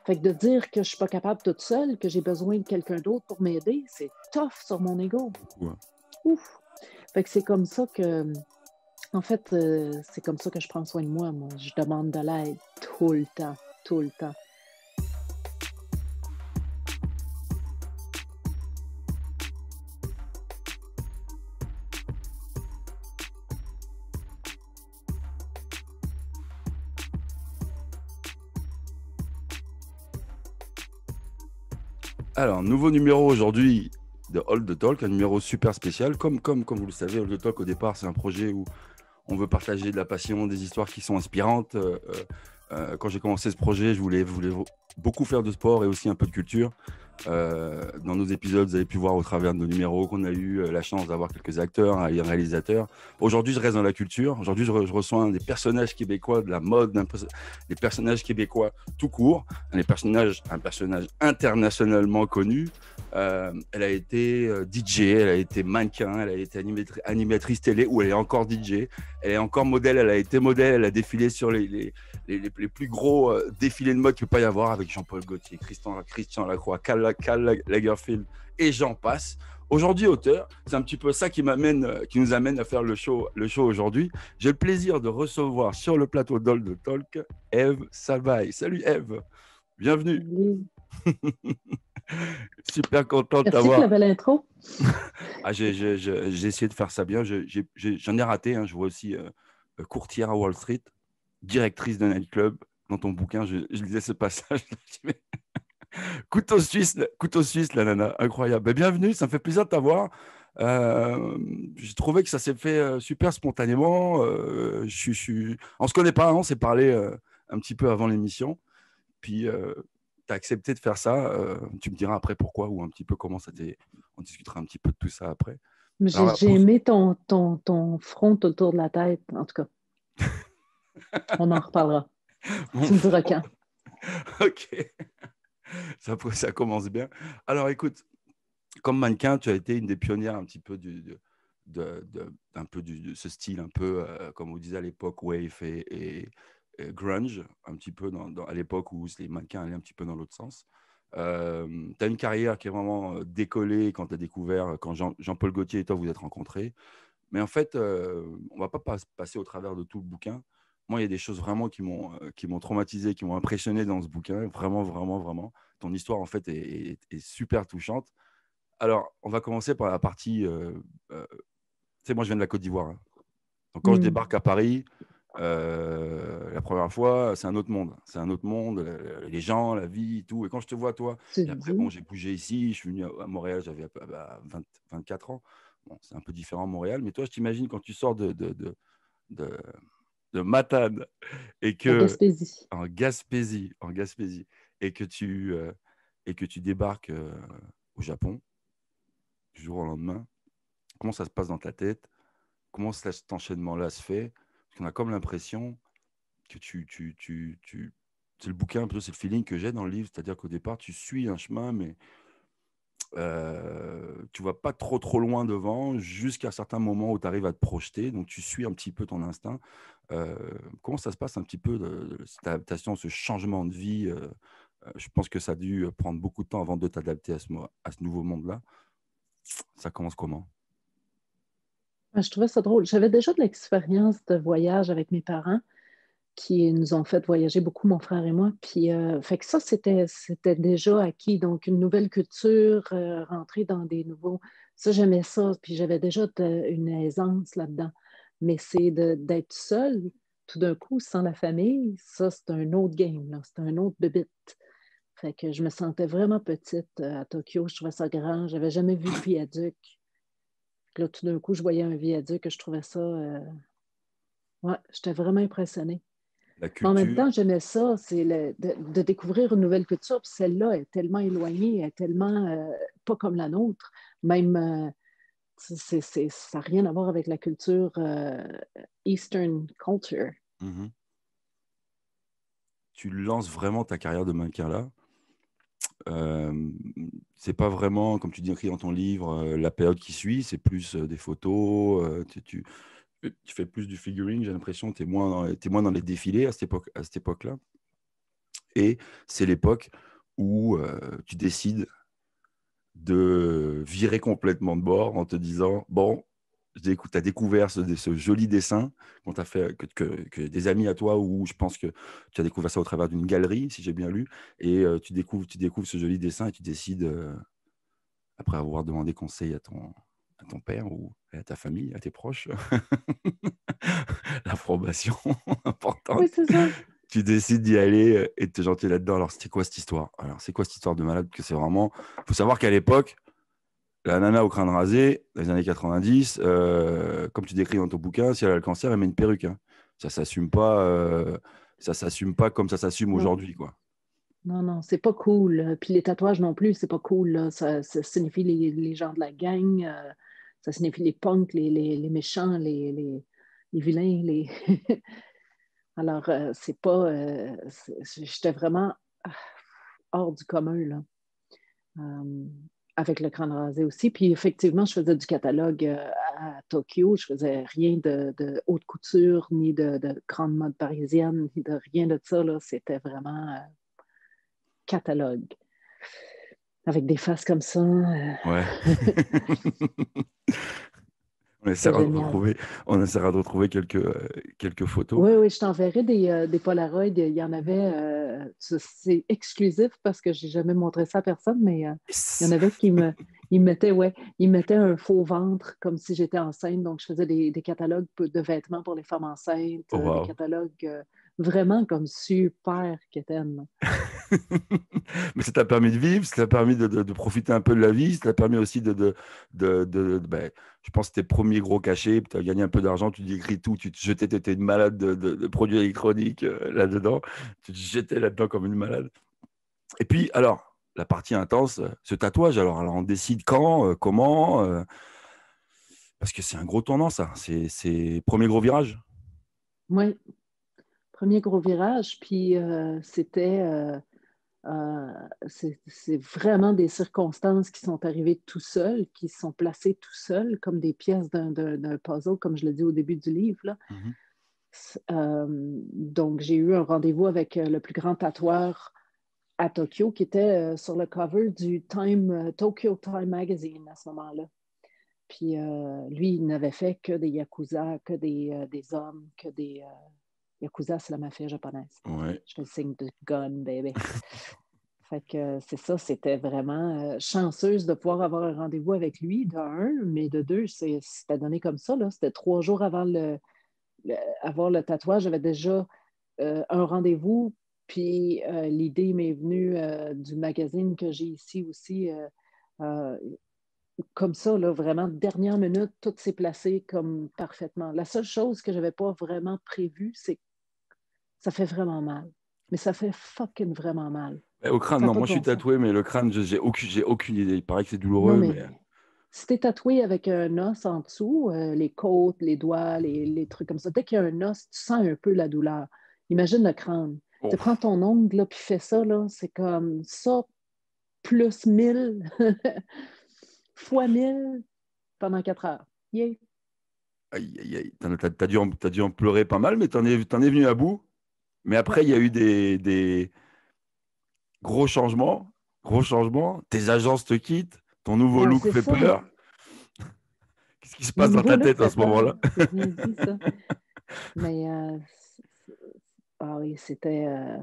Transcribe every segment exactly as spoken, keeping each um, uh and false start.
Fait que de dire que je suis pas capable toute seule, que j'ai besoin de quelqu'un d'autre pour m'aider, c'est tough sur mon ego. Ouais. Ouf! Fait que c'est comme ça que, en fait, euh, c'est comme ça que je prends soin de moi, moi. Je demande de l'aide tout le temps, tout le temps. Alors, nouveau numéro aujourd'hui de Hold the Talk, un numéro super spécial. Comme, comme, comme vous le savez, Hold the Talk, au départ, c'est un projet où on veut partager de la passion, des histoires qui sont inspirantes. Euh, euh, quand j'ai commencé ce projet, je voulais, je voulais beaucoup faire de sport et aussi un peu de culture. Euh, dans nos épisodes, vous avez pu voir au travers de nos numéros qu'on a eu euh, la chance d'avoir quelques acteurs, un réalisateur. Aujourd'hui, je reste dans la culture. Aujourd'hui, je, re, je reçois des personnages québécois de la mode, des personnages québécois tout court, des personnages, un personnage internationalement connu. Euh, elle a été euh, D J, elle a été mannequin, elle a été animatri- animatrice télé, ou elle est encore D J. Elle est encore modèle, elle a été modèle, elle a défilé sur les, les, les, les plus gros euh, défilés de mode qu'il peut pas y avoir avec Jean-Paul Gaultier, Christian, Christian Lacroix, Karl, Karl Lagerfeld et j'en passe. Aujourd'hui, auteur, c'est un petit peu ça qui m'amène, qui nous amène à faire le show, le show aujourd'hui. J'ai le plaisir de recevoir sur le plateau d'Hold the Talk Ève Salvaille. Salut Ève, bienvenue. Salut. Super content de Merci t'avoir. pour la belle intro. ah, j'ai, j'ai, j'ai essayé de faire ça bien. J'ai, j'ai, j'en ai raté. Hein. Je vois aussi euh, courtière à Wall Street, directrice d'un nightclub. Dans ton bouquin, je, je lisais ce passage. couteau suisse, couteau suisse, la nana, incroyable. Ben, bienvenue, ça me fait plaisir de t'avoir. Euh, j'ai trouvé que ça s'est fait euh, super spontanément. Euh, je, je, on se connaît pas, hein, on s'est parlé euh, un petit peu avant l'émission. Puis euh, tu as accepté de faire ça. Euh, tu me diras après pourquoi ou un petit peu comment ça t'est. On discutera un petit peu de tout ça après. J'ai Alors, j'ai pour... aimé ton, ton, ton front autour de la tête, en tout cas. On en reparlera. Mon Tu me diras front. quand. Ok. Ça, ça commence bien. Alors écoute, comme mannequin, tu as été une des pionnières un petit peu du, de, de, de, un peu du, de ce style, un peu, euh, comme on disait à l'époque, wave et, et, et grunge, un petit peu dans, dans, à l'époque où les mannequins allaient un petit peu dans l'autre sens. Euh, tu as une carrière qui est vraiment décollée quand tu as découvert, quand Jean, Jean-Paul Gaultier et toi vous êtes rencontrés. Mais en fait, euh, on ne va pas pas passer au travers de tout le bouquin. Moi, il y a des choses vraiment qui m'ont euh, qui m'ont traumatisé, qui m'ont impressionné dans ce bouquin. Vraiment, vraiment, vraiment. Ton histoire, en fait, est, est, est super touchante. Alors, on va commencer par la partie. Euh, euh, tu sais, moi, je viens de la Côte d'Ivoire. Hein. Donc, quand mm. je débarque à Paris, euh, la première fois, c'est un autre monde. C'est un autre monde, euh, les gens, la vie, tout. Et quand je te vois, toi, et après, bon, j'ai bougé ici, je suis venu à, à Montréal, j'avais bah, vingt, vingt-quatre ans. Bon, c'est un peu différent Montréal, mais toi, je t'imagine quand tu sors de, de, de, de, de Matane et que. En Gaspésie. En Gaspésie, en Gaspésie. Et que tu, euh, et que tu débarques euh, au Japon du jour au lendemain. Comment ça se passe dans ta tête? Comment cet enchaînement-là se fait? Parce qu'on a comme l'impression que tu, tu, tu, tu... C'est le bouquin, un peu, c'est le feeling que j'ai dans le livre. C'est-à-dire qu'au départ, tu suis un chemin, mais euh, tu ne vas pas trop, trop loin devant jusqu'à un certain moment où tu arrives à te projeter. Donc, tu suis un petit peu ton instinct. Euh, comment ça se passe un petit peu, de, de cette adaptation, ce changement de vie? euh, Je pense que ça a dû prendre beaucoup de temps avant de t'adapter à ce, à ce nouveau monde-là. Ça commence comment? Je trouvais ça drôle. J'avais déjà de l'expérience de voyage avec mes parents qui nous ont fait voyager beaucoup, mon frère et moi. Puis, euh, fait que ça, c'était, c'était déjà acquis. Donc, une nouvelle culture, euh, rentrer dans des nouveaux... Ça, j'aimais ça. Puis, j'avais déjà de, une aisance là-dedans. Mais c'est de, d'être seule, tout d'un coup, sans la famille, ça, c'est un autre game, là. C'est un autre bébite. Fait que je me sentais vraiment petite euh, à Tokyo. Je trouvais ça grand. J'avais jamais vu le viaduc. Là, tout d'un coup, je voyais un viaduc et je trouvais ça... Euh... Ouais, j'étais vraiment impressionnée. La Mais en même culture. temps, j'aimais ça, c'est le, de, de découvrir une nouvelle culture. Puis celle-là est tellement éloignée, elle est tellement euh, pas comme la nôtre. Même, euh, c'est, c'est, ça n'a rien à voir avec la culture euh, Eastern culture. Mm-hmm. Tu lances vraiment ta carrière de mannequin là. Euh, c'est pas vraiment, comme tu dis écrit dans ton livre, euh, la période qui suit, c'est plus euh, des photos. Euh, tu, tu, tu fais plus du figuring, j'ai l'impression. Tu es moins, dans, t'es moins dans les défilés à cette époque, à cette époque-là. Et c'est l'époque où euh, tu décides de virer complètement de bord en te disant, bon, tu as découvert ce, ce joli dessin qu'on t'a fait, que, que, que des amis à toi, ou je pense que tu as découvert ça au travers d'une galerie, si j'ai bien lu, et euh, tu, découvres, tu découvres ce joli dessin et tu décides, euh, après avoir demandé conseil à ton, à ton père ou à ta famille, à tes proches, l'approbation Oui, importante, c'est ça. tu décides d'y aller euh, et de te jeter là-dedans. Alors, c'était quoi cette histoire? Alors, c'est quoi cette histoire de malade? Que c'est vraiment... Il faut savoir qu'à l'époque, la nana au crâne rasé, dans les années quatre-vingt-dix, euh, comme tu décris dans ton bouquin, si elle a le cancer, elle met une perruque. Hein. Ça s'assume pas, euh, ça s'assume pas comme ça s'assume Non, aujourd'hui, quoi. non, non, c'est pas cool. Puis les tatouages non plus, c'est pas cool. Là. Ça, ça signifie les, les gens de la gang, euh, ça signifie les punks, les, les, les méchants, les, les, les vilains. Les... Alors, euh, c'est pas. Euh, c'est- j'étais vraiment ah, hors du commun, là. Euh, avec le crâne rasé aussi. Puis effectivement, je faisais du catalogue euh, à Tokyo. Je faisais rien de, de haute couture, ni de, de grande mode parisienne, ni de rien de ça. Là. C'était vraiment euh, catalogue. Avec des faces comme ça. euh, Ouais. On C'était essaiera de génial. retrouver, on essaiera de retrouver quelques, euh, quelques photos. Oui, oui, je t'enverrai des, euh, des Polaroids. Il y en avait, euh, c'est exclusif parce que j'ai jamais montré ça à personne, mais euh, il y en Yes. avait qui me, ils mettaient, ouais, ils mettaient un faux ventre comme si j'étais enceinte. Donc, je faisais des, des catalogues de vêtements pour les femmes enceintes, Oh, euh, des wow. catalogues euh, vraiment comme super quétaines. Mais ça t'a permis de vivre, ça t'a permis de, de- de profiter un peu de la vie, ça t'a permis aussi de, de, de, de- de- ben, je pense, tes premiers gros cachets, tu as gagné un peu d'argent, tu écris tout, tu te jetais, tu étais une malade de, de- de produits électroniques euh, là-dedans, tu te jetais là-dedans comme une malade. Et puis, alors, la partie intense, euh, ce tatouage, alors, alors on décide quand, euh, comment, euh, parce que c'est un gros tournant, ça, c'est c'est premier gros virage. Oui, premier gros virage, puis euh, c'était... euh, Euh, c'est c'est vraiment des circonstances qui sont arrivées tout seules, qui sont placées tout seules, comme des pièces d'un d'un- d'un puzzle, comme je l'ai dit au début du livre. Là. Mhm. Euh, donc, j'ai eu un rendez-vous avec euh, le plus grand tatoueur à Tokyo, qui était euh, sur le cover du Time, euh, Tokyo Time Magazine à ce moment-là. Puis euh, lui, il n'avait fait que des yakuza, que des, euh, des hommes, que des... euh, yakuza, c'est la mafia japonaise. Ouais. Je fais le signe de gun, baby. Fait que euh, c'est ça, c'était vraiment euh, chanceuse de pouvoir avoir un rendez-vous avec lui, de un, mais de deux, c'est- c'était donné comme ça, là. C'était trois jours avant le, le- avoir le tatouage. J'avais déjà euh, un rendez-vous, puis euh, l'idée m'est venue euh, du magazine que j'ai ici aussi. Euh, euh, comme ça, là, vraiment, dernière minute, tout s'est placé comme parfaitement. La seule chose que je n'avais pas vraiment prévue, c'est que ça fait vraiment mal. Mais ça fait fucking vraiment mal. Et au crâne, Ça n'a non, pas moi de je suis bon sens. tatoué, mais le crâne, je- j'ai aucune, j'ai aucune idée. Il paraît que c'est Non, douloureux, mais mais si t'es tatoué avec un os en dessous, euh, les côtes, les doigts, les, les trucs comme ça, dès qu'il y a un os, tu sens un peu la douleur. Imagine le crâne. Tu oh, prends ton ongle, là, puis fais ça, là, c'est comme ça, plus mille, fois mille pendant quatre heures. Yeah. aïe, aïe, aïe. T'en as- T'as, t'as dû en, t'as dû en pleurer pas mal, mais t'en es, t'en es venu à bout. Mais Ouais. après, il y a eu des, des gros changements. Gros changements. Tes agences te quittent. Ton nouveau Ah, look c'est fait ça. peur. Qu'est-ce qui se Mon passe dans nouveau ta look tête à fait ce peur. moment-là? C'est bien dit, ça. Mais, euh, c'est- ah oui, c'était. euh,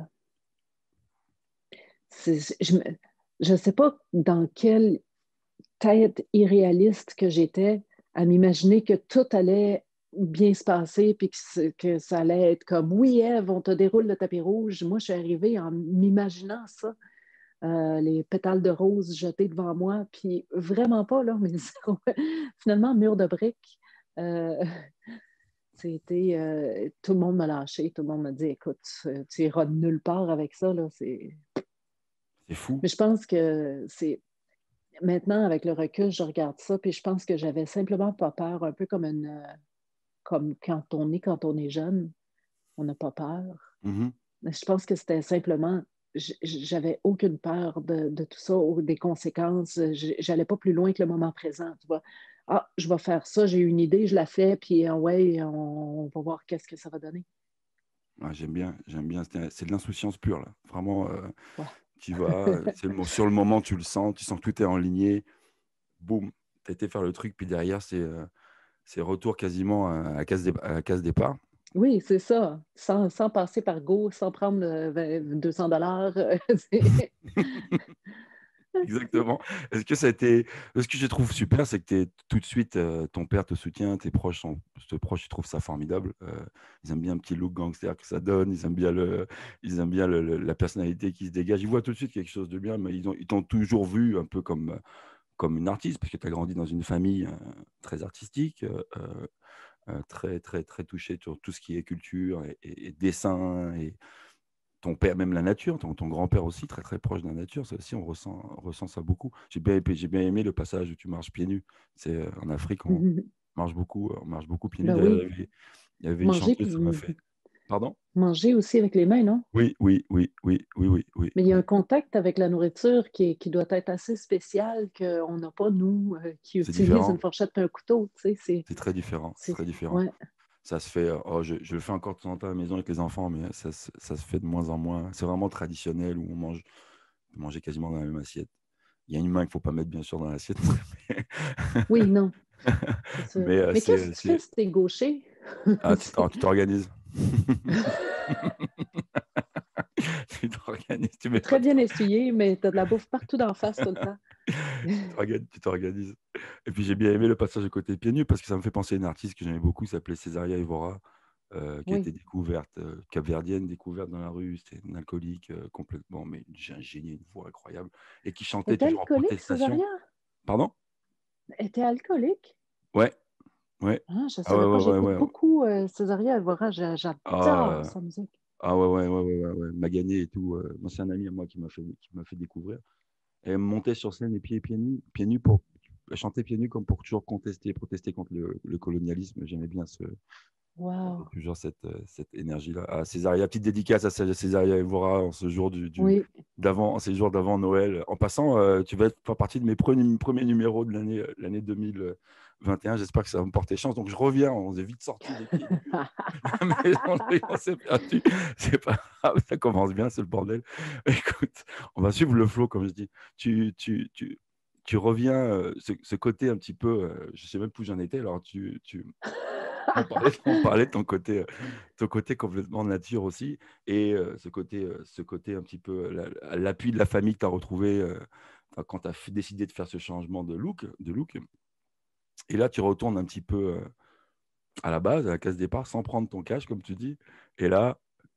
c'est- je ne sais pas dans quelle tête irréaliste que j'étais à m'imaginer que tout allait bien se passer puis que, que ça allait être comme oui, Ève, on te déroule le tapis rouge. Moi, je suis arrivée en m'imaginant ça, euh, les pétales de rose jetés devant moi, puis vraiment pas, là, mais finalement, mur de briques. Euh, c'était euh, tout le monde m'a lâché, tout le monde m'a dit écoute, tu, tu iras de nulle part avec ça, là, c'est... C'est fou. Mais je pense que c'est maintenant, avec le recul, je regarde ça, puis je pense que j'avais simplement pas peur, un peu comme une, euh, comme quand on est, quand on est jeune, on n'a pas peur. Mhm. Mais je pense que c'était simplement, j- j'avais aucune peur de, de tout ça ou des conséquences. J- J'allais pas plus loin que le moment présent, tu vois. Ah, je vais faire ça, j'ai une idée, je la fais, puis ah ouais, on, on va voir qu'est-ce que ça va donner. Ouais, j'aime bien, j'aime bien. C'est c'est de l'insouciance pure, là. Vraiment, euh, Ouais. tu vas, c'est le, mo- sur le moment, tu le sens, tu sens que tout est en ligne. Boum, tu as été faire le truc, puis derrière, c'est euh, c'est retour quasiment à, à case, dé- à case départ. Oui, c'est ça. Sans, sans passer par Go, sans prendre le vingt deux cents dollars. euh, c'est- Exactement. Est-ce que ça a été... Ce que je trouve super, c'est que t'es, tout de suite, euh, ton père te soutient, tes proches sont, tes proches, ils trouvent ça formidable. Euh, ils aiment bien un petit look gangster que ça donne, ils aiment bien, le, ils aiment bien le- le- la personnalité qui se dégage. Ils voient tout de suite quelque chose de bien, mais ils ont, ils t'ont toujours vu un peu comme, comme une artiste, parce que tu as grandi dans une famille euh, très artistique, euh, euh, très, très, très touchée sur tout ce qui est culture et, et- et dessin et ton père, même la nature, ton, ton grand-père aussi, très très proche de la nature, ça aussi, on ressent, on ressent ça beaucoup. J'ai bien, aimé- j'ai bien aimé le passage où tu marches pieds nus. C'est euh, en Afrique, on marche beaucoup, on marche beaucoup pieds nus. Ben D'ailleurs, il y oui, avait, il y avait une manger, chanteuse puis qui m'a fait. Pardon? manger aussi avec les mains, non? Oui, oui, oui, oui, oui, oui, oui, Mais il y a un oui. contact avec la nourriture qui, est- qui doit être assez spécial qu'on n'a pas, nous, euh, qui C'est utilisent une différent. fourchette et un couteau. Tu sais, c'est, C'est très différent. C'est c'est, très différent. ouais. Ça se fait, euh, oh, je, je le fais encore de temps en temps à la maison avec les enfants, mais ça, se- ça se fait de moins en moins. C'est vraiment traditionnel où on mange, on peut manger quasiment dans la même assiette. Il y a une main qu'il ne faut pas mettre, bien sûr, dans l'assiette. Oui, non, c'est sûr. Mais euh, Mais qu'est-ce c'est, que tu fais c'est... si t'es gaucher? Ah, tu C'est- t'or- tu t'organises. Tu t'organises, tu mets C'est pas très bien trop. essuyé, mais t'as de la bouffe partout d'en face tout le temps. Tu t'organises. Tu t'organises. Et puis j'ai bien aimé le passage de côté pieds nus parce que ça me fait penser à une artiste que j'aimais beaucoup, qui s'appelait Césaria Evora, euh, qui a été Oui. découverte, euh, capverdienne, découverte dans la rue. C'était une alcoolique euh, complètement, mais j'ai un génie, une voix incroyable, et qui chantait Était toujours en alcoolique, protestation. Césaria? Pardon? Était alcoolique? Ouais, ouais. Ah, je ne Ah ouais, savais pas. ouais, J'écoute ouais, ouais. beaucoup euh, Césaria Evora. J'a- J'adore Ah, sa musique. ah ouais, ouais, ouais, ouais, ouais, ouais. Magané et tout. euh, moi, c'est un ami à moi qui m'a fait, qui m'a fait découvrir. Et elle montait sur scène les pieds, pieds nus, pieds nus pour elle chantait pieds nus comme pour toujours contester, protester contre le, le colonialisme. J'aimais bien ce, j'avais Wow. toujours cette, euh, cette énergie-là. À Césaria, petite dédicace à Cé- Césaria Evora en ce jour du, du Oui. d'avant, en ces jours d'avant Noël. En passant, euh, tu vas faire partie de mes premiers, premiers numéros de l'année, euh, l'année deux mille vingt et un. J'espère que ça va me porter chance. Donc je reviens. On s'est vite sorti les pieds nus. La maison, on s'est perdu. C'est pas grave, ça commence bien, c'est le bordel. Écoute, on va suivre le flow, comme je dis. Tu, tu, tu, tu reviens, euh, ce, ce côté un petit peu, euh, je sais même plus où j'en étais, alors tu, tu, on parlait, on parlait de ton côté, euh, ton côté complètement nature aussi, et euh, ce, côté, euh, ce côté un petit peu, euh, la- l'appui de la famille que tu as retrouvé euh, enfin, quand tu as décidé de faire ce changement de look, de look. Et là, tu retournes un petit peu euh, à la base, à la case départ, sans prendre ton cash, comme tu dis. Et là,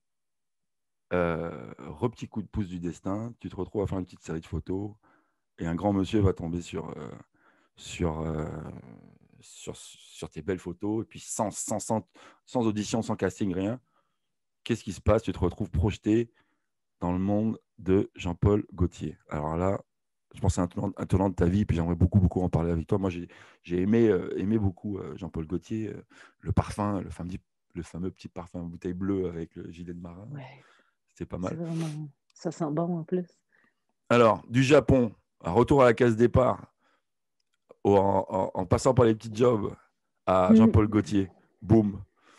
euh, re-petit coup de pouce du destin, tu te retrouves à faire une petite série de photos, et un grand monsieur va tomber sur, euh, sur, euh, sur, sur tes belles photos, et puis sans, sans, sans, sans audition, sans casting, rien. Qu'est-ce qui se passe? Tu te retrouves projeté dans le monde de Jean-Paul Gaultier. Alors là, je pense que c'est un tournant, un tournant de ta vie, puis j'aimerais beaucoup, beaucoup en parler avec toi. Moi, j'ai, j'ai aimé, euh, aimé beaucoup euh, Jean-Paul Gaultier, euh, le parfum, le fameux, le fameux petit parfum bouteille bleue avec le gilet de marin. Ouais, C'était pas c'est mal. vraiment. Ça sent bon en plus. Alors, du Japon, un retour à la case départ, au- en, en- en passant par les petits jobs à Hmm. Jean-Paul Gaultier. Boum.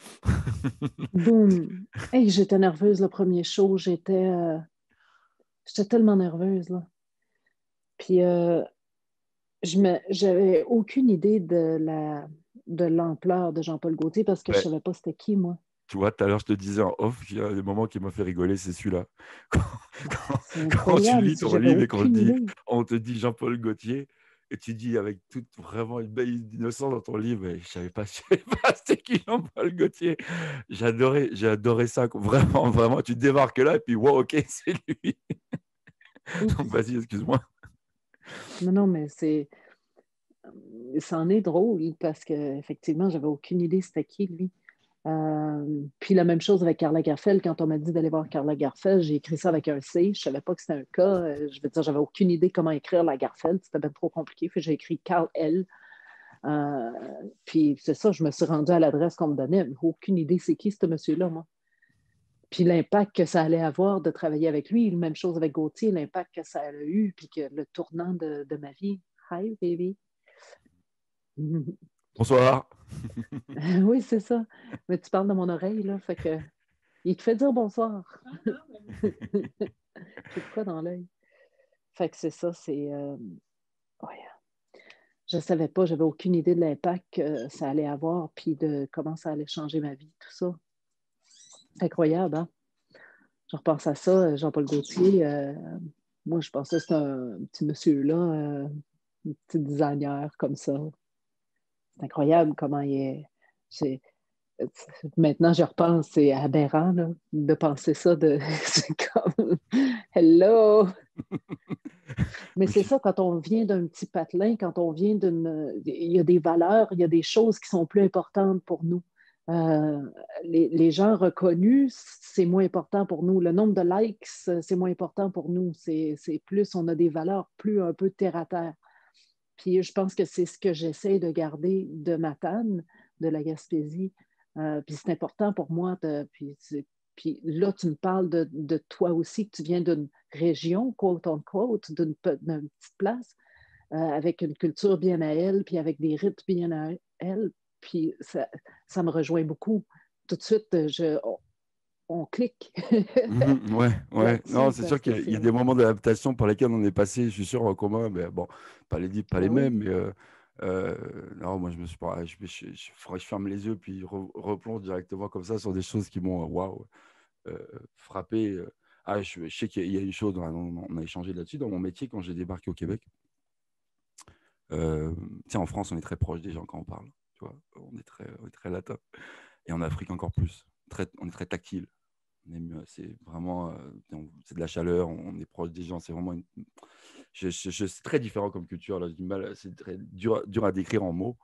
Boum. Hey, j'étais nerveuse le premier show. J'étais euh, j'étais tellement nerveuse, là. Puis euh, je me, j'avais aucune idée de la de l'ampleur de Jean-Paul Gaultier parce que je Ouais. savais pas c'était qui, moi. Tu vois, tout à l'heure, je te disais en off, il y a des moments qui m'ont fait rigoler, c'est celui-là. Quand, Ouais, quand- c'est quand tu incroyable. lis ton J'avais livre et qu'on te aucune dit, idée. on te dit Jean-Paul Gaultier, et tu dis avec toute vraiment une belle innocence dans ton livre, et je savais pas, je savais pas c'était qui Jean-Paul Gaultier. J'adorais, j'ai adoré ça. Vraiment, vraiment, tu débarques là, et puis, wow, ok, c'est lui. Donc, Oups. vas-y, excuse-moi. Non, non, mais c'est c'en est drôle parce que effectivement, j'avais aucune idée c'était qui, lui. Euh, puis la même chose avec Karla Garfeld. Quand on m'a dit d'aller voir Karla Garfeld, j'ai écrit ça avec un C. Je ne savais pas que c'était un K. Euh, je veux dire, j'avais aucune idée comment écrire la Garfeld. C'était bien trop compliqué. Puis j'ai écrit Carl L. Euh, puis c'est ça, je me suis rendue à l'adresse qu'on me donnait. Aucune idée c'est qui ce monsieur-là, moi. Puis l'impact que ça allait avoir de travailler avec lui, même chose avec Gauthier, l'impact que ça a eu, puis que le tournant de, de ma vie. Hi, baby. Bonsoir. Oui, c'est ça. Mais tu parles de mon oreille, là, fait que Il te fait dire bonsoir. J'ai de quoi dans l'œil. Fait que c'est ça, c'est... Euh, ouais. Je ne savais pas, j'avais aucune idée de l'impact que ça allait avoir, puis de comment ça allait changer ma vie, tout ça. Incroyable, hein? Je repense à ça, Jean-Paul Gaultier. Euh, moi, je pensais que c'était un petit monsieur-là, euh, un petit designer comme ça. C'est incroyable comment il est. J'ai, maintenant, je repense, c'est aberrant là, de penser ça. De, c'est comme Hello! Mais c'est ça, quand on vient d'un petit patelin, quand on vient d'une. Il y a des valeurs, il y a des choses qui sont plus importantes pour nous. Euh, les, les, gens reconnus, c'est moins important pour nous. Le nombre de likes, c'est moins important pour nous. C'est, c'est plus, on a des valeurs plus un peu terre à terre. Puis je pense que c'est ce que j'essaie de garder de Matane, de la Gaspésie. Euh, puis c'est important pour moi. De, puis, puis là, tu me parles de, de toi aussi, que tu viens d'une région, quote unquote, d'une, d'une petite place, euh, avec une culture bien à elle, puis avec des rites bien à elle. Puis ça, ça me rejoint beaucoup. Tout de suite, je, on, on clique Mmh, ouais, ouais. Non, là-dessus c'est sûr parce que qu'il y a, il y a c'est... des moments d'adaptation par lesquels on est passé, je suis sûr, en commun, mais bon, pas les, pas les Ben oui, mêmes, mais euh, euh, non, moi, je me suis pas, je, je, je, je, je ferme les yeux, puis je re- replonge directement comme ça sur des choses qui m'ont, waouh, euh, frappé. euh. Ah, je, je sais qu'il y a il y a une chose, on, on a échangé là-dessus, dans mon métier, quand j'ai débarqué au Québec. Euh, tu sais, en France, on est très proche des gens quand on parle, tu vois, on est très, on est très latin. Et en Afrique, encore plus. Très, on est très tactile. C'est vraiment euh, c'est de la chaleur, on est proche des gens. C'est vraiment une... je, je, je, c'est très différent comme culture. Là. C'est très dur, dur à décrire en mots.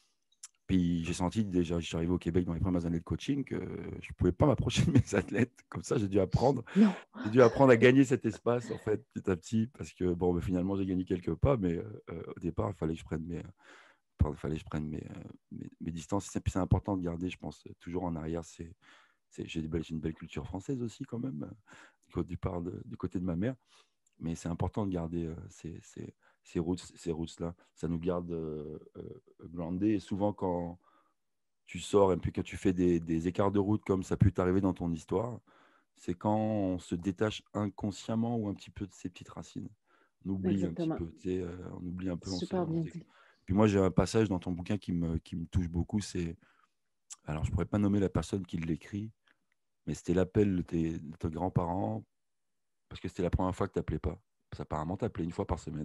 Puis j'ai senti déjà, je suis arrivé au Québec dans les premières années de coaching, que je ne pouvais pas m'approcher de mes athlètes. Comme ça, j'ai dû apprendre. non. J'ai dû apprendre à gagner cet espace, en fait, petit à petit. Parce que, bon, ben, finalement, j'ai gagné quelques pas, mais euh, au départ, il fallait que je prenne mes, il fallait que je prenne mes, mes, mes distances. C'est, c'est important de garder, je pense, toujours en arrière. C'est, c'est, j'ai, j'ai une belle culture française aussi, quand même, euh, du, part de, du côté de ma mère. Mais c'est important de garder euh, ces, ces, ces routes, ces routes-là. Ça nous garde euh, euh, groundés. Et souvent, quand tu sors et puis que tu fais des, des écarts de route comme ça peut t'arriver dans ton histoire, c'est quand on se détache inconsciemment ou un petit peu de ses petites racines. On oublie un petit Exactement. peu, tu sais, euh, on oublie un peu. On se, Super on bien se... dit. Puis moi, j'ai un passage dans ton bouquin qui me, qui me touche beaucoup. C'est, alors je pourrais pas nommer la personne qui l'écrit, mais c'était l'appel de tes, de tes grands-parents parce que c'était la première fois que tu n'appelais pas. Parce qu'apparemment, tu appelais une fois par semaine.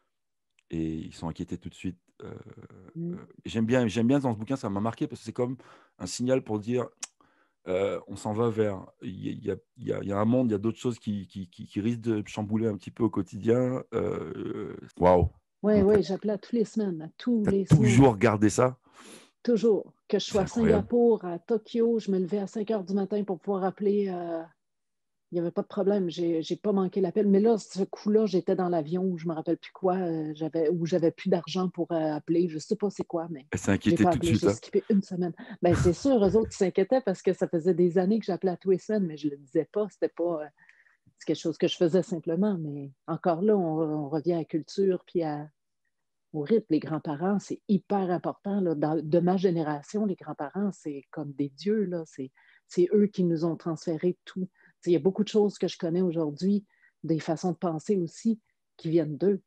Et ils sont inquiétés tout de suite. Euh, Mm. euh, j'aime bien, j'aime bien dans ce bouquin, ça m'a marqué parce que c'est comme un signal pour dire euh, on s'en va vers. Il y a, il y a, il y a un monde, il y a d'autres choses qui, qui, qui, qui risquent de chambouler un petit peu au quotidien. Euh, Waouh! Oui, Donc, tu oui, j'appelais à tous les semaines, à tous as les semaines, toujours gardé ça. toujours. Que je C'est sois à incroyable. Singapour, à Tokyo, je me levais à cinq heures du matin pour pouvoir appeler. Euh, il n'y avait pas de problème, j'ai n'ai pas manqué l'appel. Mais là, ce coup-là, j'étais dans l'avion où je ne me rappelle plus quoi, euh, j'avais, où j'avais plus d'argent pour euh, appeler. Je ne sais pas c'est quoi, mais Elle s'est je n'ai inquiétée pas tout de appelé. suite. J'ai Hein. skippé une semaine. Ben, c'est sûr, eux autres, ils s'inquiétaient parce que ça faisait des années que j'appelais à tous les semaines, mais je ne le disais pas. C'était pas. Euh, c'est quelque chose que je faisais simplement. Mais encore là, on, on revient à la culture puis à au rythme. Les grands-parents, c'est hyper important. Là. Dans, de ma génération, les grands-parents, c'est comme des dieux. Là. C'est, c'est eux qui nous ont transféré tout. Il y a beaucoup de choses que je connais aujourd'hui, des façons de penser aussi, qui viennent d'eux.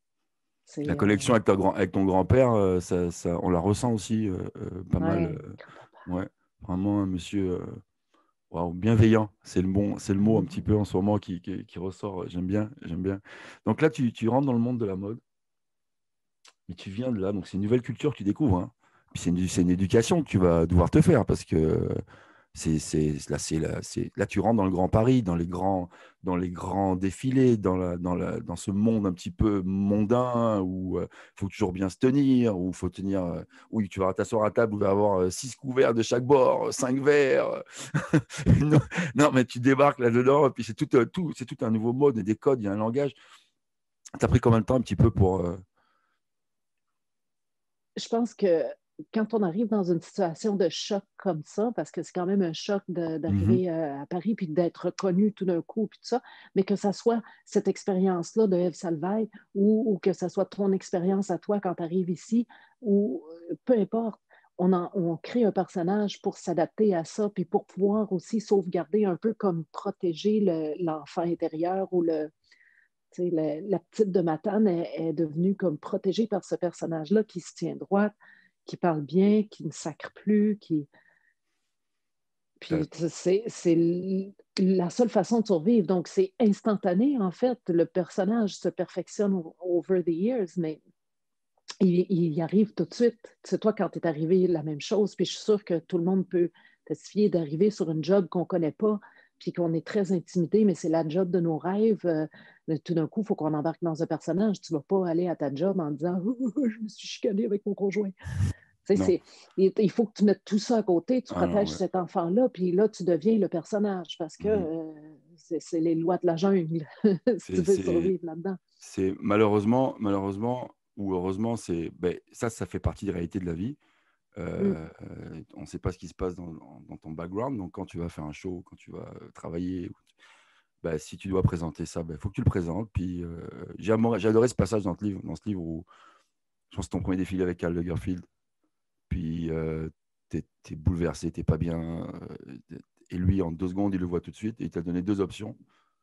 La C'est, euh, connexion avec, ta grand, avec ton grand-père, euh, ça, ça, on la ressent aussi euh, euh, pas mal. ouais, Euh, grand-papa. ouais, vraiment un monsieur euh, waouh, bienveillant. C'est le, bon, c'est le mot un petit Mm-hmm. peu en ce moment qui, qui, qui ressort. J'aime bien, j'aime bien. Donc là, tu, tu rentres dans le monde de la mode, mais tu viens de là. Donc c'est une nouvelle culture que tu découvres. Hein. Puis c'est une, c'est une éducation que tu vas devoir te faire parce que c'est, c'est, là, c'est, là, c'est, là, tu rentres dans le Grand Paris, dans les grands, dans les grands défilés, dans, la, dans, la, dans ce monde un petit peu mondain où il euh, faut toujours bien se tenir, où faut tenir, euh, où tu vas t'asseoir à table où il va y avoir euh, six couverts de chaque bord, cinq verres. non, non, mais tu débarques là-dedans, et puis c'est tout, euh, tout, c'est tout un nouveau mode et des codes, il y a un langage. Tu as pris combien de temps un petit peu pour. Euh... Je pense que quand on arrive dans une situation de choc comme ça, parce que c'est quand même un choc de, Mm-hmm. d'arriver euh, à Paris puis d'être reconnu tout d'un coup, puis tout ça, mais que ça soit cette expérience-là de Eve Salvaille ou, ou que ça soit ton expérience à toi quand tu arrives ici, ou euh, peu importe, on, en, on crée un personnage pour s'adapter à ça, puis pour pouvoir aussi sauvegarder un peu comme protéger le, l'enfant intérieur ou le, tu sais, la, la petite de Matane est, est devenue comme protégée par ce personnage-là qui se tient droit, qui parle bien, qui ne sacre plus, qui... Puis c'est, c'est la seule façon de survivre. Donc, c'est instantané, en fait. Le personnage se perfectionne over the years, mais il, il y arrive tout de suite. C'est toi, quand tu es arrivé, la même chose. Puis je suis sûre que tout le monde peut testifier d'arriver sur une job qu'on ne connaît pas, puis qu'on est très intimidé, mais c'est la job de nos rêves. Euh, tout d'un coup, il faut qu'on embarque dans un personnage. Tu ne vas pas aller à ta job en disant oh, « Je me suis chicanée avec mon conjoint ». C'est, il, il faut que tu mettes tout ça à côté, tu Ah non, protèges ouais. cet enfant-là, puis là, tu deviens le personnage parce que Mm-hmm. euh, c'est, c'est les lois de la jungle si C'est, tu veux c'est, survivre là-dedans. c'est malheureusement, malheureusement ou heureusement, c'est, ben, ça, ça fait partie des réalités de la vie. Mm. Euh, euh, on ne sait pas ce qui se passe dans, dans ton background. Donc, quand tu vas faire un show, quand tu vas travailler, bah, si tu dois présenter ça, il bah, faut que tu le présentes. Puis, euh, j'ai, amor- j'ai adoré ce passage dans, ce livre, dans ce livre où je pense que ton premier défilé avec Karl Lagerfeld. Puis, euh, tu es bouleversé, tu n'es pas bien. Euh, et lui, en deux secondes, il le voit tout de suite. Et il t'a donné deux options.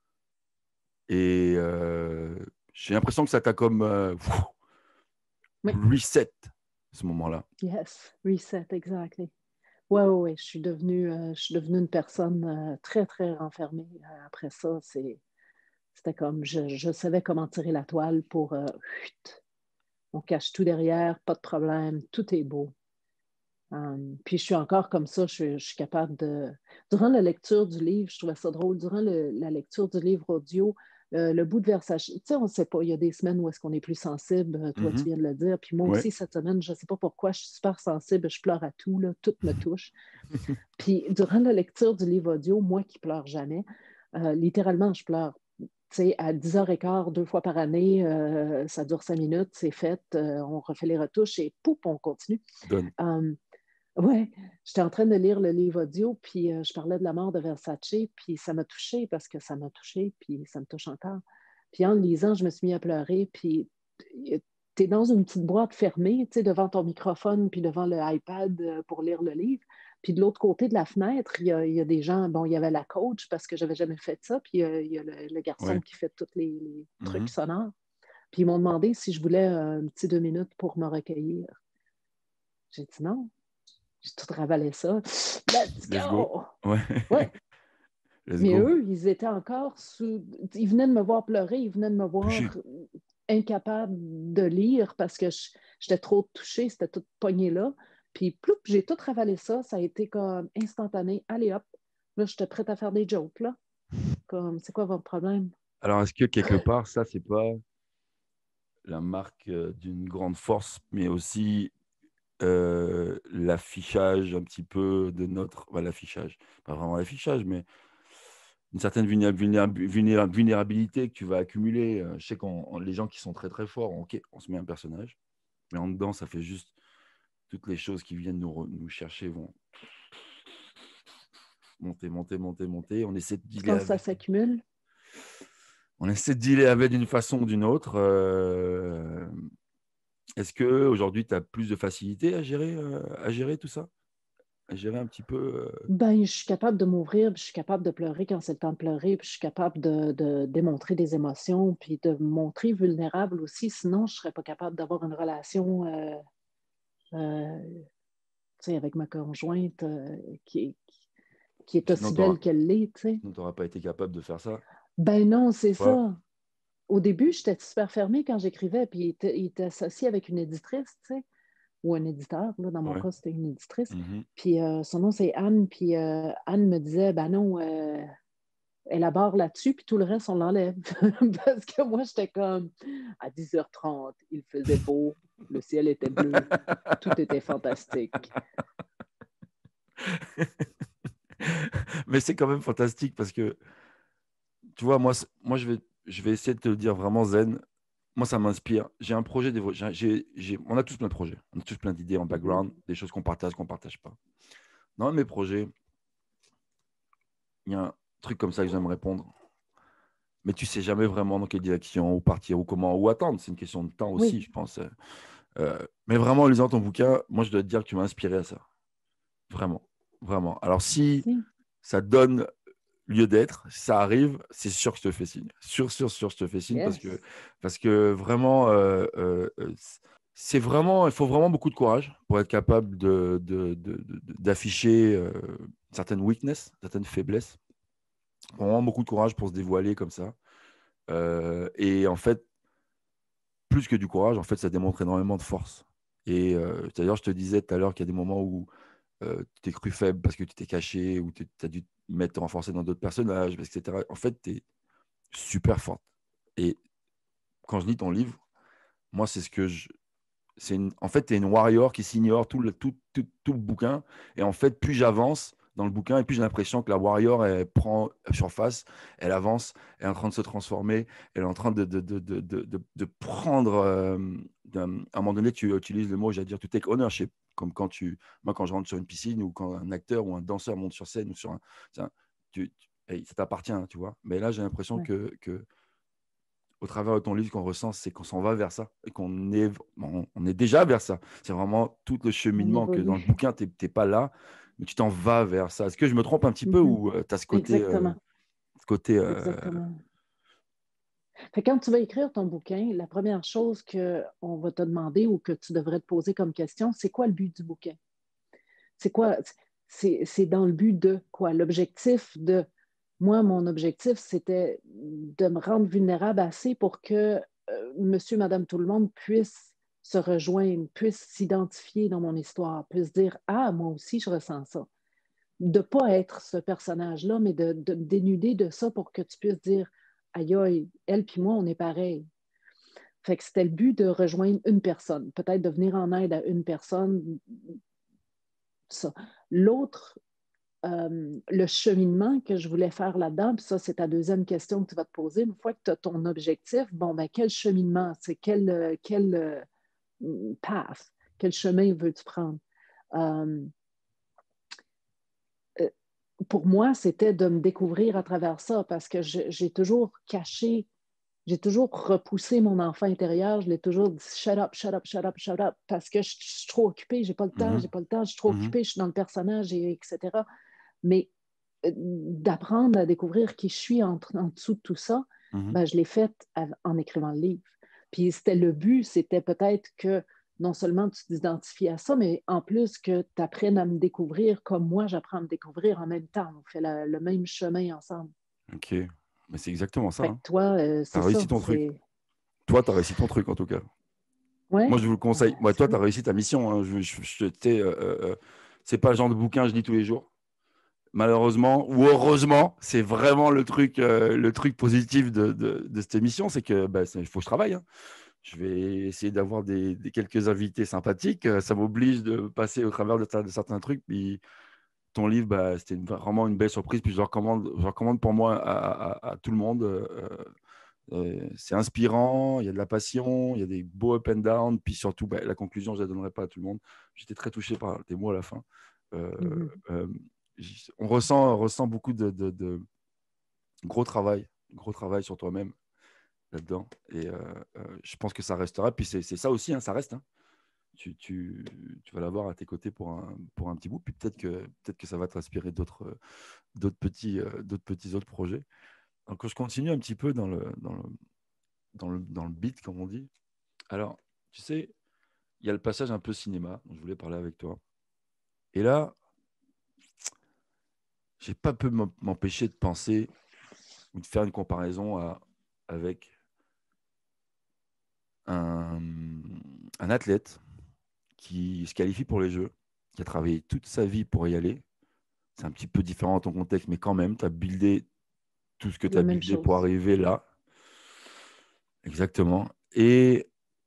Et euh, j'ai l'impression que ça t'a comme euh, Oui, reset ce moment-là. yes, reset, exactly. Oui, oui, oui, je suis devenue, euh, je suis devenue une personne euh, très, très renfermée. Euh, après ça, c'est, c'était comme, je, je savais comment tirer la toile pour, euh, chut, on cache tout derrière, pas de problème, tout est beau. Um, puis je suis encore comme ça, je suis, je suis capable de... Durant la lecture du livre, je trouvais ça drôle, durant le, la lecture du livre audio, euh, le bout de Versace, tu sais, on ne sait pas, il y a des semaines où est-ce qu'on est plus sensible, euh, toi tu Mm-hmm. viens de le dire, puis moi Ouais. aussi cette semaine, je ne sais pas pourquoi, je suis super sensible, je pleure à tout, là, tout me touche. Puis durant la lecture du livre audio, moi qui pleure jamais, euh, littéralement, je pleure. Tu sais, à dix heures quinze, deux fois par année, euh, ça dure cinq minutes, c'est fait, euh, on refait les retouches et pouf, on continue. Donne. Um, ouais, j'étais en train de lire le livre audio, puis euh, je parlais de la mort de Versace, puis ça m'a touchée parce que ça m'a touchée, puis ça me touche encore. Puis en le lisant, je me suis mis à pleurer, puis tu es dans une petite boîte fermée, tu sais, devant ton microphone, puis devant le iPad euh, pour lire le livre. Puis de l'autre côté de la fenêtre, il y a, il y a des gens, bon, il y avait la coach parce que j'avais jamais fait ça, puis euh, il y a le, le garçon Ouais. qui fait tous les, les trucs Mm-hmm. sonores. Puis ils m'ont demandé si je voulais euh, un petit deux minutes pour me recueillir. J'ai dit non. J'ai tout ravalé ça. Let's Let's go. go! Ouais. Ouais. Let's Mais go. eux, ils étaient encore sous. Ils venaient de me voir pleurer, ils venaient de me Touché. voir incapable de lire parce que j'étais trop touchée, c'était tout pogné là. Puis, ploup, j'ai tout ravalé ça. Ça a été comme instantané. Allez hop, là, j'étais prête à faire des jokes, là. Comme, c'est quoi votre problème? Alors, est-ce que quelque part, ça, c'est pas la marque euh, d'une grande force, mais aussi euh, l'affichage un petit peu de notre... Bah, l'affichage, pas vraiment l'affichage, mais une certaine vulnéra- vulnéra- vulnéra- vulnérabilité que tu vas accumuler. Euh, Je sais que les gens qui sont très, très forts, ok, on se met un personnage, mais en dedans, ça fait juste toutes les choses qui viennent nous, re- nous chercher vont monter, monter, monter, monter. On essaie de dealer Quand ça avec. s'accumule, On essaie de dealer avec d'une façon ou d'une autre. Euh, Est-ce que aujourd'hui tu as plus de facilité à gérer, euh, à gérer tout ça? À gérer un petit peu euh, ben, je suis capable de m'ouvrir, puis je suis capable de pleurer quand c'est le temps de pleurer, puis je suis capable de, de démontrer des émotions, puis de me montrer vulnérable aussi. Sinon, je ne serais pas capable d'avoir une relation euh, euh, tu sais, avec ma conjointe euh, qui, qui, qui est sinon aussi tu n'auras belle qu'elle l'est. Tu sais. sinon, t'auras pas été capable de faire ça. Ben non, c'est Ouais. ça. Au début, j'étais super fermée quand j'écrivais, puis il était, il était associé avec une éditrice, tu sais, ou un éditeur. Là, dans mon Ouais. cas, c'était une éditrice. Mhm. Puis euh, son nom, c'est Anne. Puis euh, Anne me disait, ben non, euh, élabore là-dessus, puis tout le reste, on l'enlève. Parce que moi, j'étais comme, à dix heures trente, il faisait beau, le ciel était bleu, tout était fantastique. Mais c'est quand même fantastique parce que, tu vois, moi, moi je, vais, je vais essayer de te le dire vraiment zen. Moi, ça m'inspire. J'ai un projet, d'évo- j'ai, j'ai- j'ai- on a tous plein de projets. On a tous plein d'idées en Mhm. background, des choses qu'on partage, qu'on ne partage pas. Dans mes projets, il y a un truc comme ça que j'aime répondre. Mais tu sais jamais vraiment dans quelle direction, où partir, ou comment, ou attendre. C'est une question de temps aussi, Oui, je pense. Euh, mais vraiment, en lisant ton bouquin, moi, je dois te dire que tu m'as inspiré à ça. Vraiment, vraiment. Alors, si Merci. ça donne lieu d'être, si ça arrive, c'est sûr que je te fais signe. Sûr, sûr, sûr, je te fais signe parce que, Yes. parce que vraiment, euh, euh, euh, c'est vraiment, il faut vraiment beaucoup de courage pour être capable de, de- de- de- d'afficher euh, certaines weaknesses, certaines faiblesses. Il faut vraiment beaucoup de courage pour se dévoiler comme ça. Euh, et en fait, plus que du courage, en fait, ça démontre énormément de force. Et euh, d'ailleurs, je te disais tout à l'heure qu'il y a des moments où euh, tu t'es cru faible parce que tu t'es caché ou tu as dû te mettre renforcé dans d'autres personnages, et cetera. En fait, tu es super forte. Et quand je lis ton livre, moi, c'est ce que je. C'est une... En fait, tu es une warrior qui s'ignore tout le, tout, tout, tout le bouquin. Et en fait, plus j'avance dans le bouquin, et plus j'ai l'impression que la warrior, elle prend surface, elle avance, elle est en train de se transformer, elle est en train de, de, de, de, de, de prendre. Euh, d'un- à un moment donné, tu utilises le mot, j'allais dire, to take ownership. Comme quand tu. Moi, quand je rentre sur une piscine ou quand un acteur ou un danseur monte sur scène ou sur un. un tu, tu, hey, ça t'appartient, tu vois. Mais là, j'ai l'impression Ouais. que, que au travers de ton livre, qu'on ressent, c'est qu'on s'en va vers ça et qu'on est, on, on est déjà vers ça. C'est vraiment tout le On cheminement que dans le évolue. bouquin, tu n'es pas là, mais tu t'en vas vers ça. Est-ce que je me trompe un petit peu Mhm. ou tu as ce côté, euh, Exactement. ce côté euh, Exactement. Fait que quand tu vas écrire ton bouquin, la première chose qu'on va te demander ou que tu devrais te poser comme question, c'est quoi le but du bouquin? C'est quoi? C'est, c'est dans le but de quoi? L'objectif de. Moi, mon objectif, c'était de me rendre vulnérable assez pour que euh, monsieur, madame, tout le monde puisse se rejoindre, puisse s'identifier dans mon histoire, puisse dire, ah, moi aussi, je ressens ça. De ne pas être ce personnage-là, mais de, de me dénuder de ça pour que tu puisses dire, aïe, aïe, elle puis moi, on est pareil. Fait que c'était le but de rejoindre une personne, peut-être de venir en aide à une personne, ça. L'autre, euh, le cheminement que je voulais faire là-dedans, puis ça, c'est ta deuxième question que tu vas te poser. Une fois que tu as ton objectif, bon, ben, quel cheminement, c'est quel, euh, quel euh, path, quel chemin veux-tu prendre? Euh, euh, pour moi, c'était de me découvrir à travers ça parce que je- j'ai toujours caché, j'ai toujours repoussé mon enfant intérieur. Je l'ai toujours dit shut up, shut up, shut up, shut up parce que je, je suis trop occupée, j'ai pas le temps, mhm, j'ai pas le temps, je suis trop mhm, occupée, je suis dans le personnage, et, etc. Mais euh, d'apprendre à découvrir qui je suis en, en dessous de tout ça, mhm. ben, je l'ai fait en écrivant le livre. Puis c'était le but, c'était peut-être que non seulement tu t'identifies à ça, mais en plus que tu apprennes à me découvrir comme moi, j'apprends à me découvrir en même temps. On fait la, le même chemin ensemble. Ok, mais c'est exactement ça. Fait que Hein. toi, euh, Tu as c'est réussi ça. ton truc. C'est. Toi, tu as réussi ton truc en tout cas. Ouais, Moi, je vous le ah ben, conseille. Moi, c'est toi, tu as cool. réussi ta mission. Hein. Je, je, je, t'ai, euh, euh, c'est pas le genre de bouquin que je lis tous les jours. Malheureusement ou heureusement, c'est vraiment le truc, euh, le truc positif de, de, de cette émission, c'est que bah, il faut que je travaille. Hein. Je vais essayer d'avoir des, des quelques invités sympathiques. Euh, Ça m'oblige de passer au travers de, de certains trucs. Puis ton livre, bah, c'était une- vraiment une belle surprise. Puis je le recommande, je le recommande pour moi à, à- à tout le monde. Euh, euh, c'est inspirant, il y a de la passion, il y a des beaux up and down. Puis surtout, bah, la conclusion, je ne la donnerai pas à tout le monde. J'étais très touché par tes mots à la fin. Euh, Mhm. euh, j- on ressent, on ressent beaucoup de, de- de gros travail, gros travail sur toi-même là-dedans. Et euh, euh, je pense que ça restera. Puis c'est c'est ça aussi, hein, ça reste. Hein. Tu, tu, tu vas l'avoir à tes côtés pour un, pour un petit bout. Puis peut-être que, peut-être que ça va t'inspirer d'autres euh, d'autres petits, euh, d'autres petits autres projets. Donc je continue un petit peu dans le, dans le, dans le, dans le beat, comme on dit. Alors, tu sais, il y a le passage un peu cinéma dont je voulais parler avec toi. Et là, j'ai pas pu m'em- m'empêcher de penser ou de faire une comparaison à- avec un, un athlète qui se qualifie pour les Jeux, qui a travaillé toute sa vie pour y aller. C'est un petit peu différent dans ton contexte, mais quand même, tu as buildé tout ce que tu La as même buildé pour chose. arriver là. Exactement. Et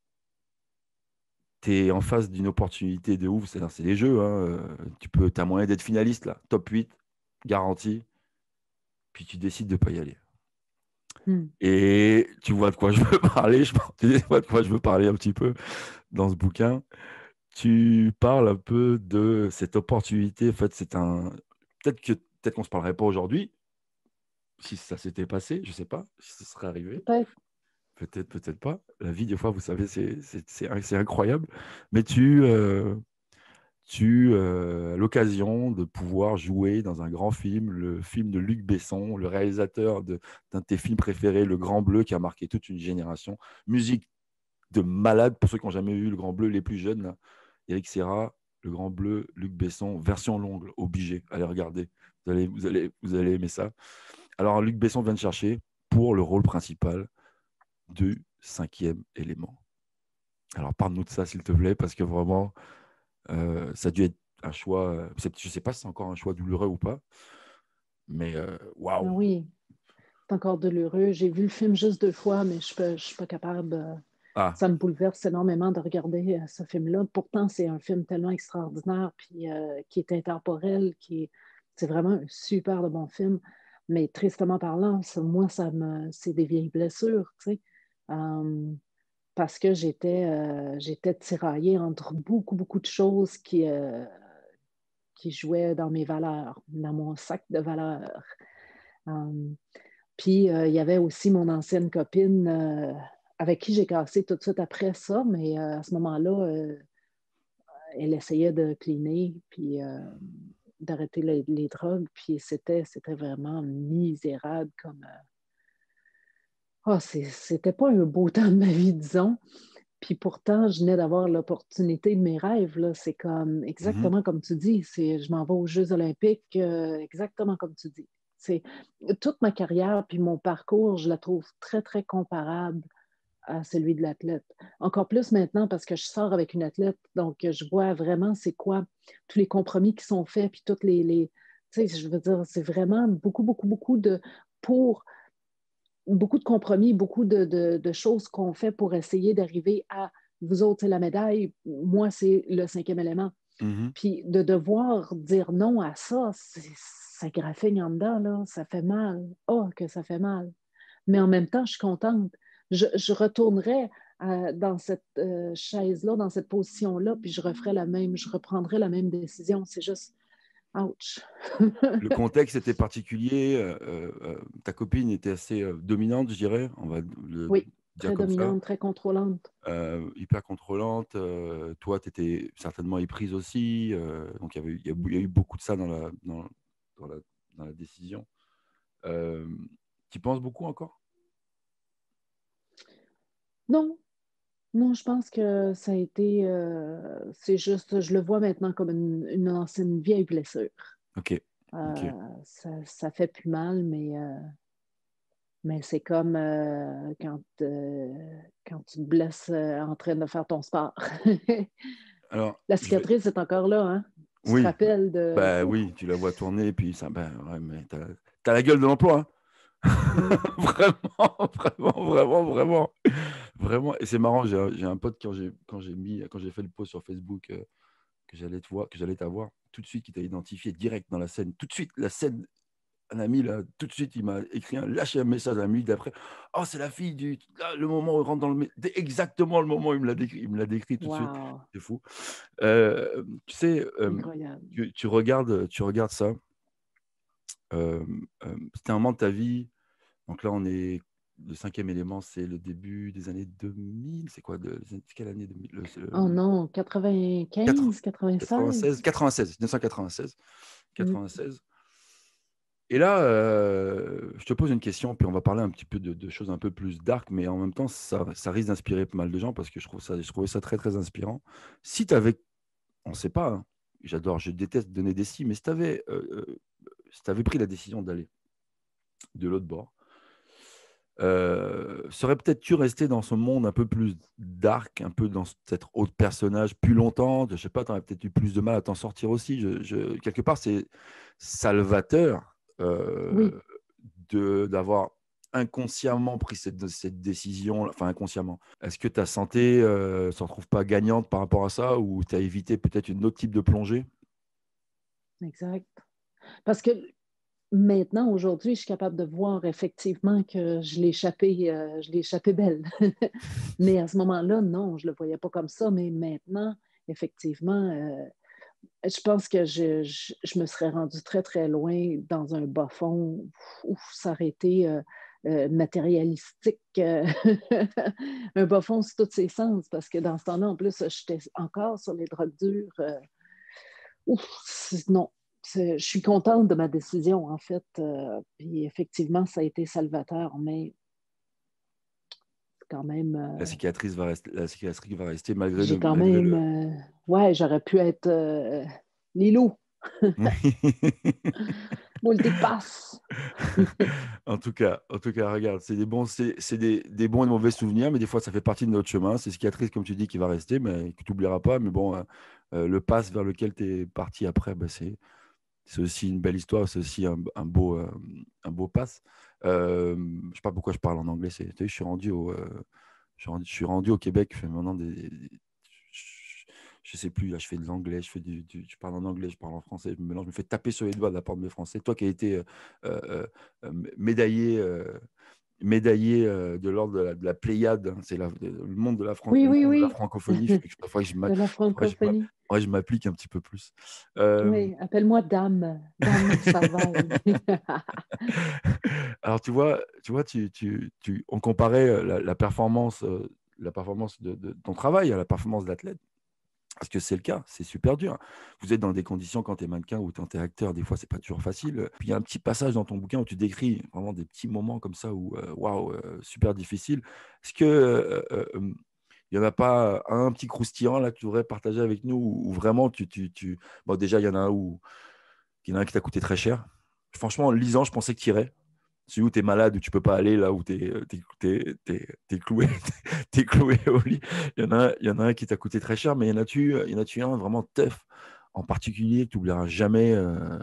tu es en face d'une opportunité de ouf. C'est-à-dire, c'est les Jeux. Hein. Euh, Tu peux, as moyen d'être finaliste, là. Top huit, garanti. Puis tu décides de ne pas y aller. Hmm. Et tu vois de quoi je veux parler. Je pense, tu vois de quoi je veux parler un petit peu dans ce bouquin. Tu parles un peu de cette opportunité. En fait, c'est un. Peut-être que peut-être qu'on ne se parlerait pas aujourd'hui, si ça s'était passé, je ne sais pas, si ça serait arrivé. Peut-être. peut-être, peut-être pas. La vie, des fois, vous savez, c'est, c'est, c'est, c'est incroyable. Mais tu, euh, tu euh, as l'occasion de pouvoir jouer dans un grand film, le film de Luc Besson, le réalisateur de, d'un de tes films préférés, Le Grand Bleu, qui a marqué toute une génération. Musique de malade pour ceux qui n'ont jamais vu Le Grand Bleu, les plus jeunes, là. Eric Serra, Le Grand Bleu, Luc Besson, version longue, obligé. Allez regarder, vous allez, vous allez, vous allez aimer ça. Alors, Luc Besson vient de chercher pour le rôle principal du cinquième élément. Alors, parle-nous de ça, s'il te plaît, parce que vraiment, euh, ça a dû être un choix. Euh, je ne sais pas si c'est encore un choix douloureux ou pas, mais waouh! Ah Wow. oui, c'est encore douloureux. J'ai vu le film juste deux fois, mais je ne suis pas capable. euh, Ah, Ça me bouleverse énormément de regarder euh, ce film-là. Pourtant, c'est un film tellement extraordinaire, puis euh, qui est intemporel, qui est, c'est vraiment un super de bon film. Mais tristement parlant, ça- moi, ça me, c'est des vieilles blessures, tu sais. Euh, parce que j'étais, euh, j'étais tiraillée entre beaucoup, beaucoup de choses qui, euh, qui jouaient dans mes valeurs, dans mon sac de valeurs. Euh, Puis, euh, il y avait aussi mon ancienne copine euh, avec qui j'ai cassé tout de suite après ça, mais euh, à ce moment-là, euh, elle essayait de cleaner, puis euh, d'arrêter les, les drogues, puis c'était, c'était vraiment misérable comme... euh, Oh, c'est- c'était pas un beau temps de ma vie, disons. Puis pourtant, je venais d'avoir l'opportunité de mes rêves, là. C'est comme, mm-hmm. exactement comme tu dis, c'est, je m'en vais aux Jeux olympiques, euh, exactement comme tu dis. C'est, toute ma carrière, puis mon parcours, je la trouve très, très comparable à celui de l'athlète. Encore plus maintenant parce que je sors avec une athlète, donc je vois vraiment c'est quoi tous les compromis qui sont faits, puis toutes les, les tu sais, je veux dire, c'est vraiment beaucoup, beaucoup, beaucoup de, pour, beaucoup de compromis, beaucoup de, de, de choses qu'on fait pour essayer d'arriver à, vous autres, c'est la médaille, moi, c'est le cinquième élément. Mm-hmm. Puis de devoir dire non à ça, ça graffigne en dedans, là, ça fait mal. Oh, que ça fait mal. Mais en même temps, je suis contente. Je, je retournerais euh, dans cette euh, chaise-là, dans cette position-là, puis je referais la même, je reprendrais la même décision. C'est juste, ouch. Le contexte était particulier. Euh, euh, ta copine était assez euh, dominante, je dirais. On va le Oui, dire très comme ça. dominante, très contrôlante. Euh, hyper contrôlante. Euh, toi, tu étais certainement éprise aussi. Euh, donc, il y, avait, il, y a, il y a eu beaucoup de ça dans la, dans, dans la, dans la décision. Euh, tu y penses beaucoup encore? Non, non, je pense que ça a été, euh, c'est juste, je le vois maintenant comme une, une ancienne vieille blessure. Ok. Ok. Euh, ça, ça fait plus mal, mais euh, Mais c'est comme euh, quand, euh, quand tu te blesses euh, en train de faire ton sport. Alors, La je vais. cicatrice est encore là, hein? Tu te Oui. rappelles de... Bah Ouf, oui, tu la vois tourner, et puis ça. Bah, ouais, mais t'as, t'as la gueule de l'emploi, hein. oui, Vraiment, vraiment, vraiment, vraiment. Vraiment. Et c'est marrant, j'ai un, j'ai un pote quand j'ai, quand j'ai mis, quand j'ai fait le post sur Facebook euh, que j'allais te voir, que j'allais t'avoir, tout de suite, qui t'a identifié direct dans la scène. Tout de suite, la scène, un ami, là, tout de suite, il m'a écrit un, lâché un message la minute d'après. Oh, c'est la fille du. Là, le moment où il rentre dans le. mé- Dès exactement le moment où il me l'a décrit, il me l'a décrit tout de suite. wow, C'est fou. Euh, tu sais, euh, incroyable. tu, tu regardes, tu regardes ça. Euh, euh, C'était un moment de ta vie. Donc là, on est. Le cinquième élément, c'est le début des années deux mille. C'est quoi de, c'est quelle année deux mille le, Oh le- non, quatre- quatre-vingt-quinze, quatre-vingt-seize, quatre-vingt-seize? quatre-vingt-seize, mille neuf cent quatre-vingt-seize, Mm. quatre-vingt-seize. Et là, euh, je te pose une question, puis on va parler un petit peu de, de choses un peu plus dark, mais en même temps, ça, ça risque d'inspirer pas mal de gens parce que je trouve ça, je trouvais ça très, très inspirant. Si tu avais, on ne sait pas, hein, j'adore, je déteste donner des si, mais si tu avais, si tu avais pris la décision d'aller de l'autre bord, euh, serais peut-être tu resté dans ce monde un peu plus dark, un peu dans cet autre personnage plus longtemps. Je sais pas, tu aurais peut-être eu plus de mal à t'en sortir aussi. Je, je- quelque part, c'est salvateur Oui, euh, de d'avoir inconsciemment pris cette, cette décision, enfin inconsciemment. Est-ce que ta santé euh, se retrouve pas gagnante par rapport à ça ou tu as évité peut-être une autre type de plongée? exact. Parce que maintenant, aujourd'hui, je suis capable de voir effectivement que je l'ai échappé, euh, je l'ai échappé belle. Mais à ce moment-là, non, je ne le voyais pas comme ça. Mais maintenant, effectivement, euh, je pense que je, je, je me serais rendue très, très loin dans un bas fond où ça aurait été euh, euh, matérialistique, euh, un bas fond sur tous ses sens, parce que dans ce temps-là, en plus, j'étais encore sur les drogues dures. Euh, ouf, non. Je suis contente de ma décision, en fait. Euh, puis effectivement, ça a été salvateur, mais quand même, La euh, cicatrice va rester, la cicatrice va rester malgré j'ai le, quand malgré même, le. euh, ouais, j'aurais pu être euh, Lilou, multipasse. En tout cas, en tout cas, regarde, c'est des bons, c'est, c'est des, des bons et mauvais souvenirs, mais des fois, ça fait partie de notre chemin. C'est cicatrice, comme tu dis, qui va rester, mais que tu n'oublieras pas. Mais bon, euh, euh, le pass vers lequel tu es parti après, bah, c'est, c'est aussi une belle histoire, c'est aussi un, un beau, euh, un beau pass. Euh, je ne sais pas pourquoi je parle en anglais. C'est, tu sais, je suis rendu au, euh, je suis rendu, je suis rendu au Québec. Je fais maintenant des, des- je sais plus, là, je fais de l'anglais, je fais du, du- je parle en anglais, je parle en français, je me mélange, je me fais taper sur les doigts de la part de mes Français. Toi qui as été euh, euh, euh, médaillé, euh, médaillé euh, de l'ordre de la, de la Pléiade, hein, c'est la- le monde de la, Fran- Oui, le oui, monde de la oui, francophonie, fait que je faudrait que je m'a- de la faudrait que je m'a- francophonie. faudrait que je m'applique un petit peu plus. Euh, Oui, appelle-moi Dame, Dame Savaille. alors tu vois, tu vois, tu, tu, tu- on comparait euh, la, la performance, euh, la performance de, de ton travail à la performance d'athlète. Parce que c'est le cas, c'est super dur. Vous êtes dans des conditions quand tu es mannequin ou quand tu es acteur, des fois, c'est pas toujours facile. Puis il y a un petit passage dans ton bouquin où tu décris vraiment des petits moments comme ça où, euh, waouh, euh, super difficile. Est-ce que euh, euh, euh, il n'y en a pas un petit croustillant là que tu voudrais partager avec nous où, où vraiment tu, tu, tu... Bon, déjà, il y en a un où il y en a un qui t'a coûté très cher. Franchement, en le lisant, je pensais que tu irais. Celui où tu es malade, où tu peux pas aller, là où tu es, cloué, t'es cloué au lit. Il y en a, il y en a un qui t'a coûté très cher, mais il y en a-tu, il y en a-tu un vraiment tough, en particulier, que tu n'oublieras jamais euh...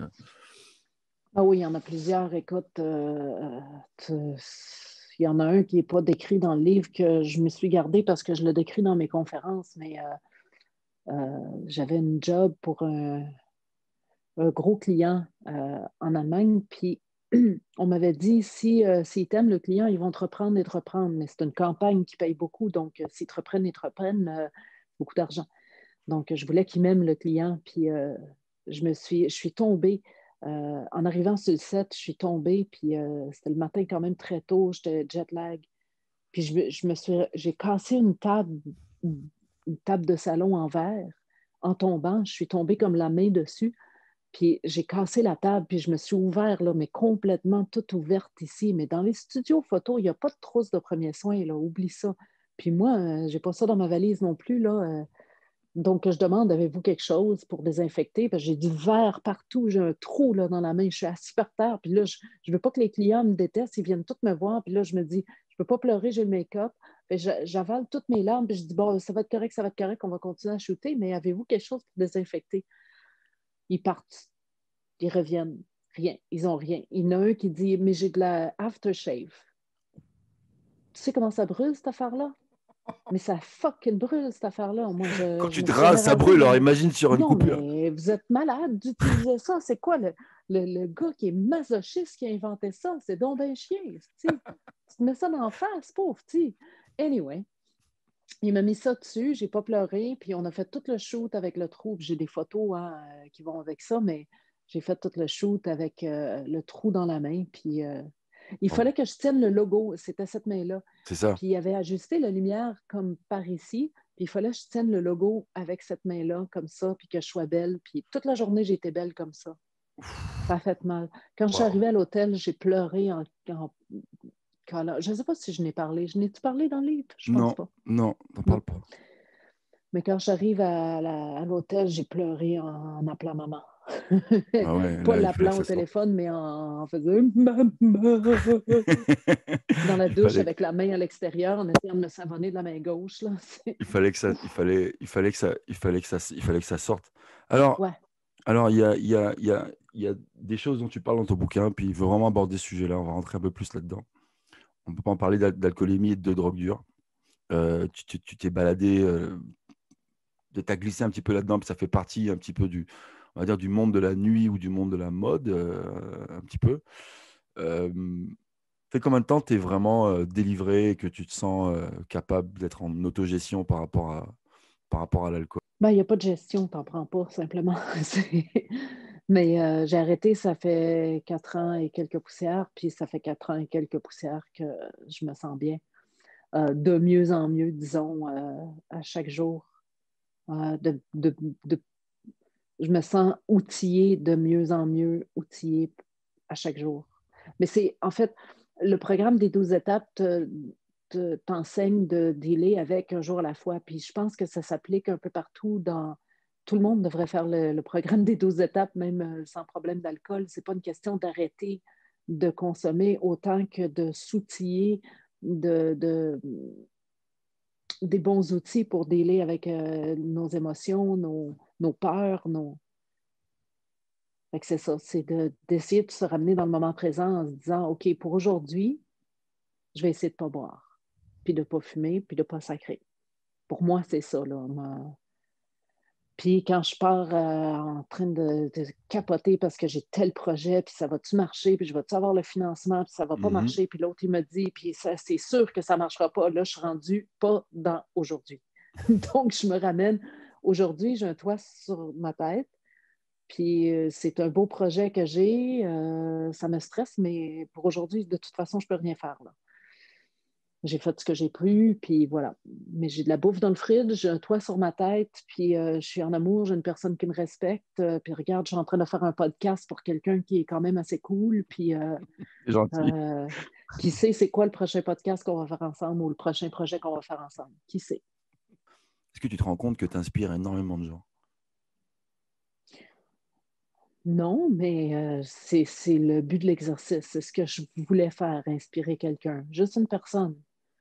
Ah oui, il y en a plusieurs. Écoute, euh, tu- il y en a un qui n'est pas décrit dans le livre que je me suis gardé parce que je le décris dans mes conférences, mais euh, euh, j'avais une job pour un, un gros client euh, en Allemagne, puis on m'avait dit, si, euh, s'ils t'aiment le client, ils vont te reprendre et te reprendre, mais c'est une campagne qui paye beaucoup, donc euh, s'ils te reprennent et te reprennent, euh, beaucoup d'argent. Donc, je voulais qu'il m'aime le client, puis euh, je me suis, je suis tombée. Euh, en arrivant sur le set, je suis tombée, puis euh, c'était le matin quand même très tôt, j'étais jet lag. Puis je, je me suis, j'ai cassé une table, une table de salon en verre. En tombant, je suis tombée comme la main dessus. Puis j'ai cassé la table, puis je me suis ouvert, là, mais complètement toute ouverte ici. Mais dans les studios photo, il n'y a pas de trousse de premiers soins, là, oublie ça. Puis moi, euh, j'ai pas ça dans ma valise non plus, là. Euh, donc, je demande, avez-vous quelque chose pour désinfecter? Parce que j'ai du verre partout, j'ai un trou là, dans la main, je suis assis par terre. Puis là, je ne veux pas que les clients me détestent, ils viennent tous me voir. Puis là, je me dis, je ne peux pas pleurer, j'ai le make-up. Puis j'avale toutes mes larmes, puis je dis, bon, ça va être correct, ça va être correct, on va continuer à shooter, mais avez-vous quelque chose pour désinfecter? Ils partent, ils reviennent, rien, ils n'ont rien. Il y en a un qui dit, mais j'ai de la aftershave. Tu sais comment ça brûle, cette affaire-là? Mais ça fucking brûle, cette affaire-là. Moi, je, Quand je tu me te suis jamais rases, ça rasée brûle. Alors de... imagine sur une Non, coupure. mais vous êtes malade d'utiliser ça. C'est quoi le, le, le gars qui est masochiste qui a inventé ça? C'est donc ben chien, tu te mets ça dans la face, pauvre petit. Anyway, il m'a mis ça dessus, j'ai pas pleuré, puis on a fait tout le shoot avec le trou. J'ai des photos hein, euh, qui vont avec ça, mais j'ai fait tout le shoot avec euh, le trou dans la main, puis euh, il Bon, fallait que je tienne le logo, c'était cette main-là. c'est ça. Puis il avait ajusté la lumière comme par ici, puis il fallait que je tienne le logo avec cette main-là, comme ça, puis que je sois belle. Puis toute la journée, j'ai été belle comme ça. Ça a fait mal. Quand je suis Wow. arrivée à l'hôtel, j'ai pleuré en, en collant. Je ne sais pas si je n'ai parlé. Je n'ai-tu parlé dans le livre? Je pense Non, pas. non, n'en parle Non. pas. Mais quand j'arrive à, la- à l'hôtel, j'ai pleuré en, en appelant maman. Ah ouais, Pas là, il fallait que l'appelant au ça sorte. téléphone, mais en, en faisant maman dans la il douche fallait, avec la main à l'extérieur, en essayant de me savonner de la main gauche. Là. il fallait que ça, il fallait, il fallait que ça, il fallait que ça, il fallait que ça sorte. Alors, Ouais. Alors, il y a, il y a, il y a, il y a des choses dont tu parles dans ton bouquin, puis il veut vraiment aborder ce sujet-là. On va rentrer un peu plus là-dedans. On ne peut pas en parler d'al- d'alcoolémie et de drogue dure. Euh, tu tu- tu t'es baladé, euh, tu as glissé un petit peu là-dedans, puis ça fait partie un petit peu du, on va dire, du monde de la nuit ou du monde de la mode, euh, un petit peu. Euh, fait combien de temps tu es vraiment euh, délivré et que tu te sens euh, capable d'être en autogestion par rapport à, par rapport à l'alcool? Ben, il n'y a pas de gestion, tu n'en prends pas, simplement. C'est- Mais euh, j'ai arrêté, ça fait quatre ans et quelques poussières, puis ça fait quatre ans et quelques poussières que je me sens bien. Euh, de mieux en mieux, disons, euh, à chaque jour. Euh, de, de, de, je me sens outillée de mieux en mieux, outillée à chaque jour. Mais c'est, en fait, le programme des douze étapes te, te, t'enseigne de dealer avec un jour à la fois. Puis je pense que ça s'applique un peu partout dans... Tout le monde devrait faire le, le programme des douze étapes, même euh, sans problème d'alcool. C'est pas une question d'arrêter de consommer autant que de s'outiller de, de, des bons outils pour dealer avec euh, nos émotions, nos, nos peurs, nos... Fait que c'est ça, c'est de, d'essayer de se ramener dans le moment présent en se disant, OK, pour aujourd'hui, je vais essayer de ne pas boire, puis de ne pas fumer, puis de ne pas sacrer. Pour moi, c'est ça, là. Ma... Puis quand je pars euh, en train de, de capoter parce que j'ai tel projet, puis ça va-tu marcher, puis je vais-tu avoir le financement, puis ça va pas Mhm. marcher, puis l'autre, il me dit, puis ça, c'est sûr que ça marchera pas. Là, je suis rendue pas dans aujourd'hui. Donc, je me ramène. Aujourd'hui, j'ai un toit sur ma tête, puis euh, c'est un beau projet que j'ai. Euh, ça me stresse, mais pour aujourd'hui, de toute façon, je peux rien faire, là. J'ai fait ce que j'ai pu, puis voilà. Mais j'ai de la bouffe dans le fridge, j'ai un toit sur ma tête, puis euh, je suis en amour, j'ai une personne qui me respecte. Euh, puis regarde, je suis en train de faire un podcast pour quelqu'un qui est quand même assez cool. Puis euh, C'est gentil. euh, qui sait c'est quoi le prochain podcast qu'on va faire ensemble ou le prochain projet qu'on va faire ensemble? Qui sait? Est-ce que tu te rends compte que tu inspires énormément de gens? Non, mais euh, c'est, c'est le but de l'exercice. C'est ce que je voulais faire, inspirer quelqu'un. Juste une personne.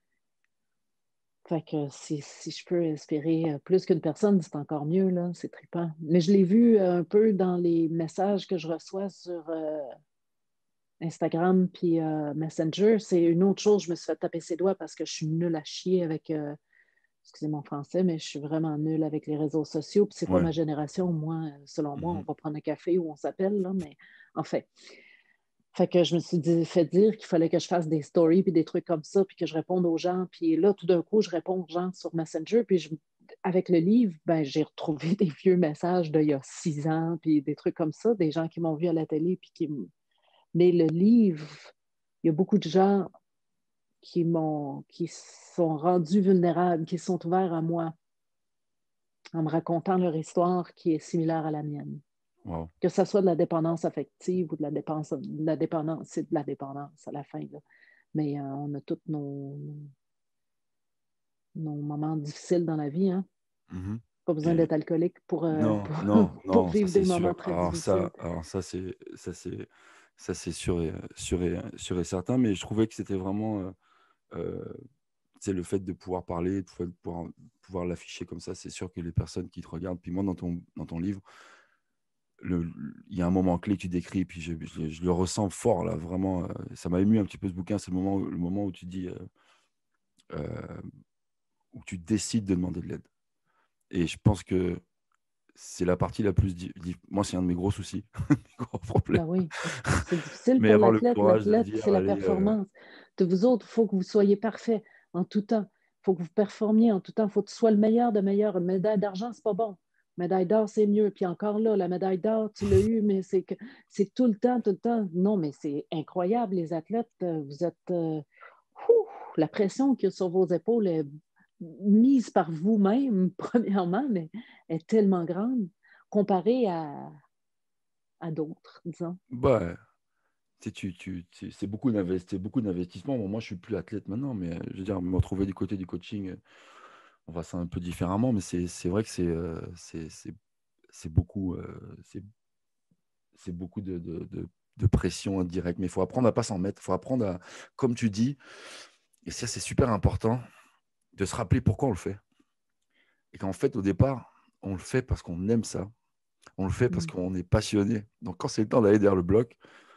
Fait que si, si je peux inspirer euh, plus qu'une personne, c'est encore mieux, là. C'est trippant. Mais je l'ai vu euh, un peu dans les messages que je reçois sur euh, Instagram puis euh, Messenger. C'est une autre chose, je me suis fait taper ses doigts parce que je suis nulle à chier avec, euh, excusez mon français, mais je suis vraiment nulle avec les réseaux sociaux. Puis c'est pas Ouais. ma génération. Moi, selon moi, on Mhm. va prendre un café ou on s'appelle, là, mais en fait. Fait que je me suis dit, fait dire qu'il fallait que je fasse des stories puis des trucs comme ça, puis que je réponde aux gens. Puis là, tout d'un coup, je réponds aux gens sur Messenger. Puis je, avec le livre, ben, j'ai retrouvé des vieux messages d'il y a six ans, puis des trucs comme ça, des gens qui m'ont vu à la télé. Puis qui m... Mais le livre, il y a beaucoup de gens qui m'ont, qui sont rendus vulnérables, qui sont ouverts à moi en me racontant leur histoire qui est similaire à la mienne. Wow. Que ce soit de la dépendance affective ou de la, dépense, de la dépendance, c'est de la dépendance à la fin, là. Mais euh, on a tous nos, nos moments difficiles dans la vie, hein. Mhm. Pas besoin Et- d'être alcoolique pour, euh, Non, pour, non, pour non, ça vivre c'est des moments sûr. très Alors difficiles. ça, alors ça c'est, ça c'est, ça c'est sûr et, sûr et, sûr et certain. Mais je trouvais que c'était vraiment, euh, euh, c'est le fait de pouvoir parler, de pouvoir, de pouvoir, pouvoir l'afficher comme ça. C'est sûr que les personnes qui te regardent, puis moi dans ton, dans ton livre, le- il y a un moment clé que tu décris, puis je, je- je le ressens fort là, vraiment. euh, ça m'a ému un petit peu ce bouquin. C'est le moment, où- le moment où tu dis, euh, euh, où tu décides de demander de l'aide. Et je pense que c'est la partie la plus. di- di- Moi, c'est un de mes gros soucis, mes gros problèmes. Ben oui, c'est difficile Mais pour avoir le l'athlète. courage de L'athlète, dire, c'est la allez, euh, performance. De vous autres, il faut que vous soyez parfait en tout temps. Il faut que vous performiez en tout temps. Il faut que tu sois le meilleur de meilleur. Une médaille d'argent, c'est pas bon. Médaille d'or, c'est mieux. Puis encore là, la médaille d'or, tu l'as eu, mais c'est que c'est tout le temps, tout le temps. Non, mais c'est incroyable, les athlètes. euh, Vous êtes. euh, ouh, la pression qu'il y a sur vos épaules est mise par vous-même, premièrement, mais est tellement grande comparée à, à d'autres, disons. bah, tu sais, tu, tu, tu- c'est beaucoup d'invest- c'est beaucoup d'investissement. Bon, moi, je suis plus athlète maintenant, mais euh, je veux dire, me retrouver du côté du coaching, euh, on va ça un peu différemment, mais c'est c'est vrai que c'est euh, c'est c'est- c'est beaucoup, euh, c'est c'est beaucoup de, de, de- de pression indirecte. Mais il faut apprendre à pas s'en mettre. Il faut apprendre à, comme tu dis, et ça, c'est super important, de se rappeler pourquoi on le fait. Et qu'en fait, au départ, on le fait parce qu'on aime ça. On le fait parce Mm. qu'on est passionné. Donc, quand c'est le temps d'aller derrière le bloc,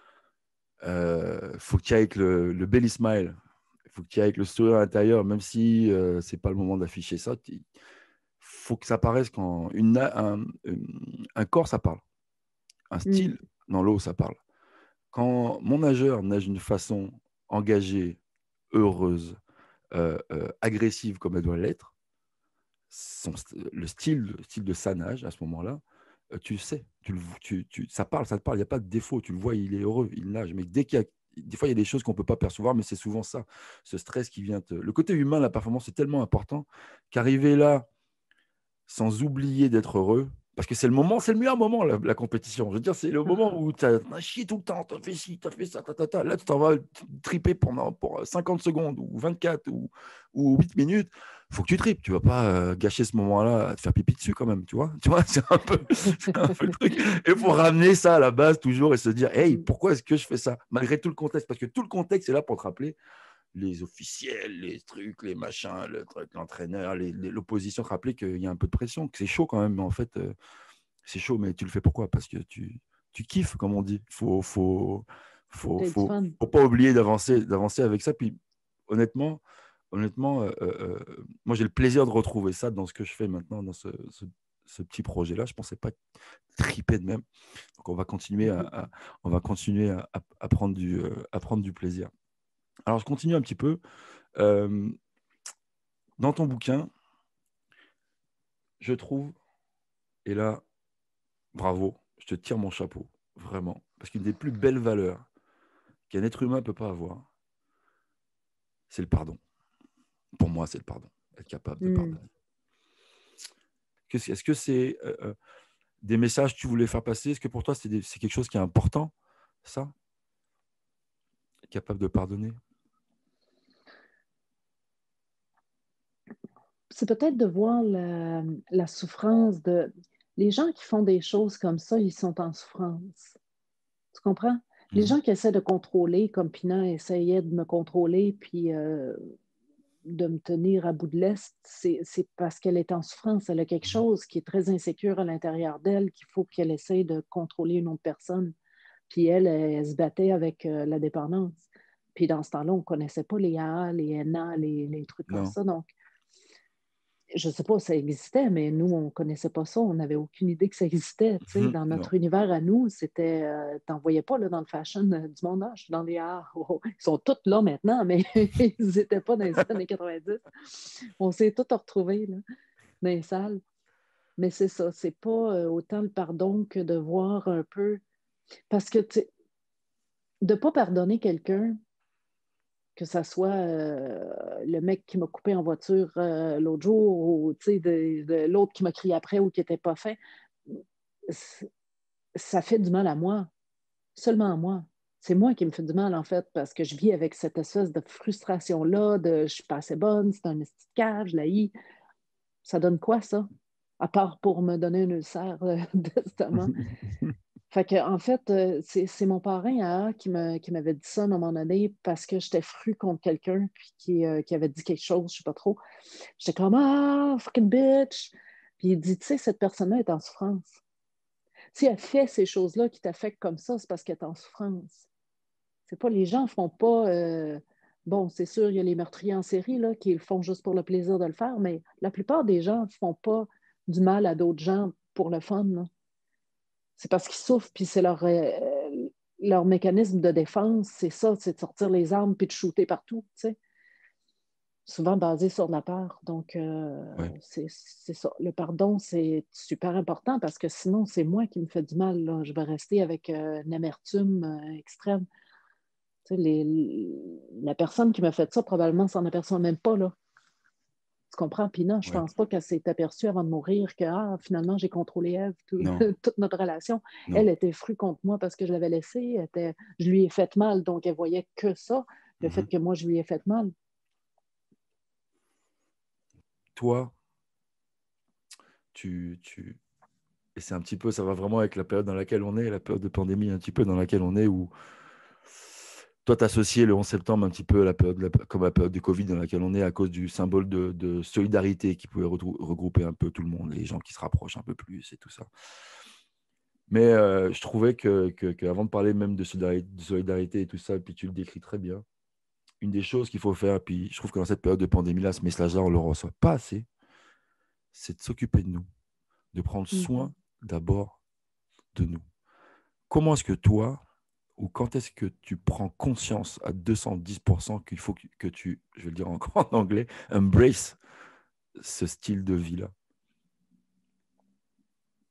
il euh, faut qu'il y ait avec le, le belly smile. Il faut qu'il y ait avec le sourire à l'intérieur, même si euh, ce n'est pas le moment d'afficher ça. Il faut que ça paraisse quand une, un, un corps, ça parle. Un Mm. style, dans l'eau, ça parle. Quand mon nageur nage d'une façon engagée, heureuse, euh, euh, agressive comme elle doit l'être, son, le, style, le style de sa nage à ce moment-là euh, tu le sais. Tu, le- tu, tu, ça parle, ça te parle. Il n'y a pas de défaut. Tu le vois, il est heureux, il nage. Mais dès qu'il y a, des fois, il y a des choses qu'on ne peut pas percevoir, mais c'est souvent ça, ce stress qui vient te... Le côté humain, la performance, c'est tellement important qu'arriver là, sans oublier d'être heureux, parce que c'est le moment, c'est le meilleur moment, la, la compétition. Je veux dire, c'est le moment où tu as chié tout le temps, tu as fait ci, tu as fait ça, ta, ta, ta. Là, tu t'en vas triper pendant, pour cinquante secondes ou vingt-quatre ou, ou huit minutes. Il faut que tu tripes. Tu ne vas pas euh, gâcher ce moment-là à te faire pipi dessus quand même, tu vois. Tu vois, c'est un peu, c'est un peu le truc. Et il faut ramener ça à la base toujours et se dire, hey, pourquoi est-ce que je fais ça? Malgré tout le contexte, parce que tout le contexte est là pour te rappeler les officiels, les trucs, les machins, le truc, l'entraîneur, les, les, l'opposition, te rappeler qu'il y a un peu de pression, que c'est chaud quand même, mais en fait, euh, c'est chaud, mais tu le fais pourquoi? Parce que tu, tu kiffes, comme on dit. Faut, faut, Faut que faut, tu aies du faut, fun. faut pas oublier d'avancer, d'avancer avec ça. Puis, honnêtement, honnêtement, euh, euh, moi, j'ai le plaisir de retrouver ça dans ce que je fais maintenant, dans ce, ce, ce petit projet-là. Je pensais pas triper de même. Donc, on va continuer à, à on va continuer à, à, à prendre du, euh, à prendre du plaisir. Alors, je continue un petit peu. Euh, dans ton bouquin, je trouve, et là, bravo, je te tire mon chapeau, vraiment. Parce qu'une des plus belles valeurs qu'un être humain ne peut pas avoir, c'est le pardon. Pour moi, c'est le pardon. Être capable de Mm. pardonner. Est-ce que c'est euh, euh, des messages que tu voulais faire passer? Est-ce que pour toi, c'est, des, c'est quelque chose qui est important, ça? Être capable de pardonner? C'est peut-être de voir la, la souffrance de... Les gens qui font des choses comme ça, ils sont en souffrance. Tu comprends? Les Mhm. gens qui essaient de contrôler, comme Pina essayait de me contrôler, puis euh, de me tenir à bout de l'est, c'est, c'est parce qu'elle est en souffrance. Elle a quelque Mhm. chose qui est très insécure à l'intérieur d'elle, qu'il faut qu'elle essaye de contrôler une autre personne. Puis elle, elle, elle se battait avec euh, la dépendance. Puis dans ce temps-là, on ne connaissait pas les A A, les N A, les, les trucs comme Non. ça. Donc, je ne sais pas si ça existait, mais nous, on ne connaissait pas ça. On n'avait aucune idée que ça existait. Tu sais, Mhm. dans Non. notre univers à nous, c'était. Euh, t'en voyais pas là, dans le fashion euh, du monde. Ah, je suis dans les arts. Oh, oh. Ils sont tous là maintenant, mais ils n'étaient pas dans les années quatre-vingt-dix. On s'est tous retrouvés là, dans les salles. Mais c'est ça, c'est pas euh, autant le pardon que de voir un peu. Parce que tu sais, de ne pas pardonner quelqu'un, que ça soit euh, le mec qui m'a coupé en voiture euh, l'autre jour ou de, de, l'autre qui m'a crié après ou qui n'était pas fin, ça fait du mal à moi, seulement à moi. C'est moi qui me fait du mal, en fait, parce que je vis avec cette espèce de frustration-là, de je suis pas assez bonne, c'est un esti de cave, je l'haïs. Ça donne quoi, ça? À part pour me donner un ulcère euh, d'estomac. Fait que, en fait, euh, c'est, c'est mon parrain à, qui, me, qui m'avait dit ça à un moment donné parce que j'étais fru contre quelqu'un puis qui, euh, qui avait dit quelque chose, je sais pas trop. J'étais comme ah, fucking bitch. Puis il dit, tu sais, cette personne-là est en souffrance. Si elle fait ces choses-là qui t'affectent comme ça, c'est parce qu'elle est en souffrance. C'est pas les gens font pas. Euh, bon, c'est sûr, il y a les meurtriers en série là, qui le font juste pour le plaisir de le faire, mais la plupart des gens ne font pas du mal à d'autres gens pour le fun, là. C'est parce qu'ils souffrent, puis c'est leur, euh, leur mécanisme de défense, c'est ça, c'est de sortir les armes puis de shooter partout, tu sais. Souvent basé sur de la peur. Donc, euh, Ouais. c'est, c'est ça. Le pardon, c'est super important parce que sinon, c'est moi qui me fais du mal, là. Je vais rester avec euh, une amertume euh, extrême. Tu sais, les, la personne qui m'a fait ça, probablement, s'en aperçoit même pas, là. Tu comprends? Puis non, je Ouais. pense pas qu'elle s'est aperçue avant de mourir que ah, finalement, j'ai contrôlé Ève, tout, Non. toute notre relation. Non. Elle était frue contre moi parce que je l'avais laissée. Était, je lui ai fait mal, donc elle voyait que ça, le fait Mhm. que moi, je lui ai fait mal. Toi, tu, tu... Et c'est un petit peu, ça va vraiment avec la période dans laquelle on est, la période de pandémie un petit peu dans laquelle on est, où toi, tu associé le onze septembre un petit peu à la période, la, comme la période du Covid dans laquelle on est, à cause du symbole de, de solidarité qui pouvait retrou- regrouper un peu tout le monde, les gens qui se rapprochent un peu plus et tout ça. Mais euh, je trouvais que, que, que avant de parler même de solidarité, de solidarité et tout ça, puis tu le décris très bien, une des choses qu'il faut faire, puis je trouve que dans cette période de pandémie-là, ce message-là, on ne le reçoit pas assez, c'est de s'occuper de nous, de prendre Mm-hmm. soin d'abord de nous. Comment est-ce que toi, ou quand est-ce que tu prends conscience à deux cent dix pour cent qu'il faut que, que tu, je vais le dire encore en anglais, embrace ce style de vie-là?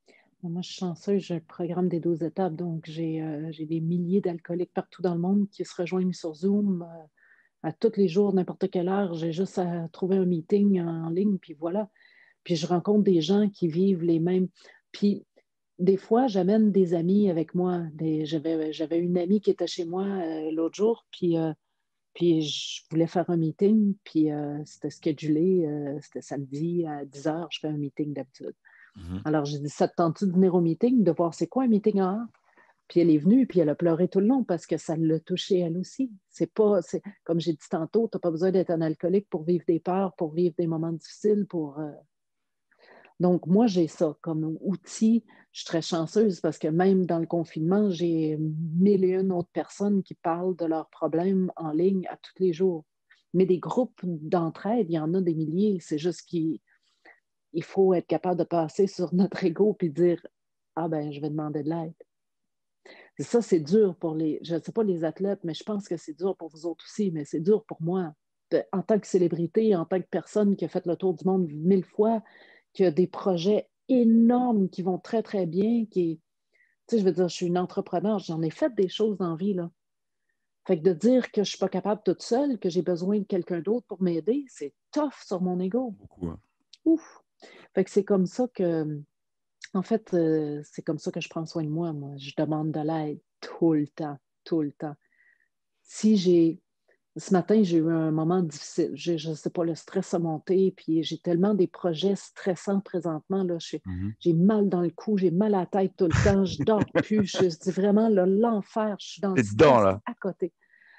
Moi, je suis chanceuse, j'ai un programme des douze étapes, donc j'ai euh, j'ai des milliers d'alcooliques partout dans le monde qui se rejoignent sur Zoom euh, à tous les jours, n'importe quelle heure. J'ai juste à trouver un meeting en ligne, puis voilà. Puis je rencontre des gens qui vivent les mêmes. Puis des fois, j'amène des amis avec moi. Des... J'avais, j'avais une amie qui était chez moi euh, l'autre jour, puis, euh, puis je voulais faire un meeting, puis euh, c'était schedulé, euh, c'était samedi à dix heures, je fais un meeting d'habitude. Mhm. Alors j'ai dit, ça te tente-tu de venir au meeting, de voir c'est quoi un meeting en heure? Puis elle est venue, puis elle a pleuré tout le long parce que ça l'a touchée elle aussi. C'est pas, c'est, comme j'ai dit tantôt, tu n'as pas besoin d'être un alcoolique pour vivre des peurs, pour vivre des moments difficiles, pour... euh, Donc, moi, j'ai ça comme outil. Je suis très chanceuse parce que même dans le confinement, j'ai mille et une autres personnes qui parlent de leurs problèmes en ligne à tous les jours. Mais des groupes d'entraide, il y en a des milliers. C'est juste qu'il il faut être capable de passer sur notre ego et dire ah ben, je vais demander de l'aide. Et ça, c'est dur pour les, je ne sais pas les athlètes, mais je pense que c'est dur pour vous autres aussi, mais c'est dur pour moi. De- en tant que célébrité, en tant que personne qui a fait le tour du monde mille fois, qui a des projets énormes qui vont très, très bien, qui, tu sais, je veux dire, je suis une entrepreneur, j'en ai fait des choses dans la vie, là. Fait que de dire que je ne suis pas capable toute seule, que j'ai besoin de quelqu'un d'autre pour m'aider, c'est tough sur mon ego. Beaucoup, hein. Ouf! Fait que c'est comme ça que, en fait, euh, c'est comme ça que je prends soin de moi, moi. Je demande de l'aide tout le temps, tout le temps. Si j'ai Ce matin, j'ai eu un moment difficile. J'ai- je ne sais pas, le stress a monté, puis j'ai tellement des projets stressants présentement. Là, je- Mhm. j'ai mal dans le cou, j'ai mal à la tête tout le temps, je dors plus. Je dis vraiment là, l'enfer, je suis dans le T'es dedans, stress là. à côté.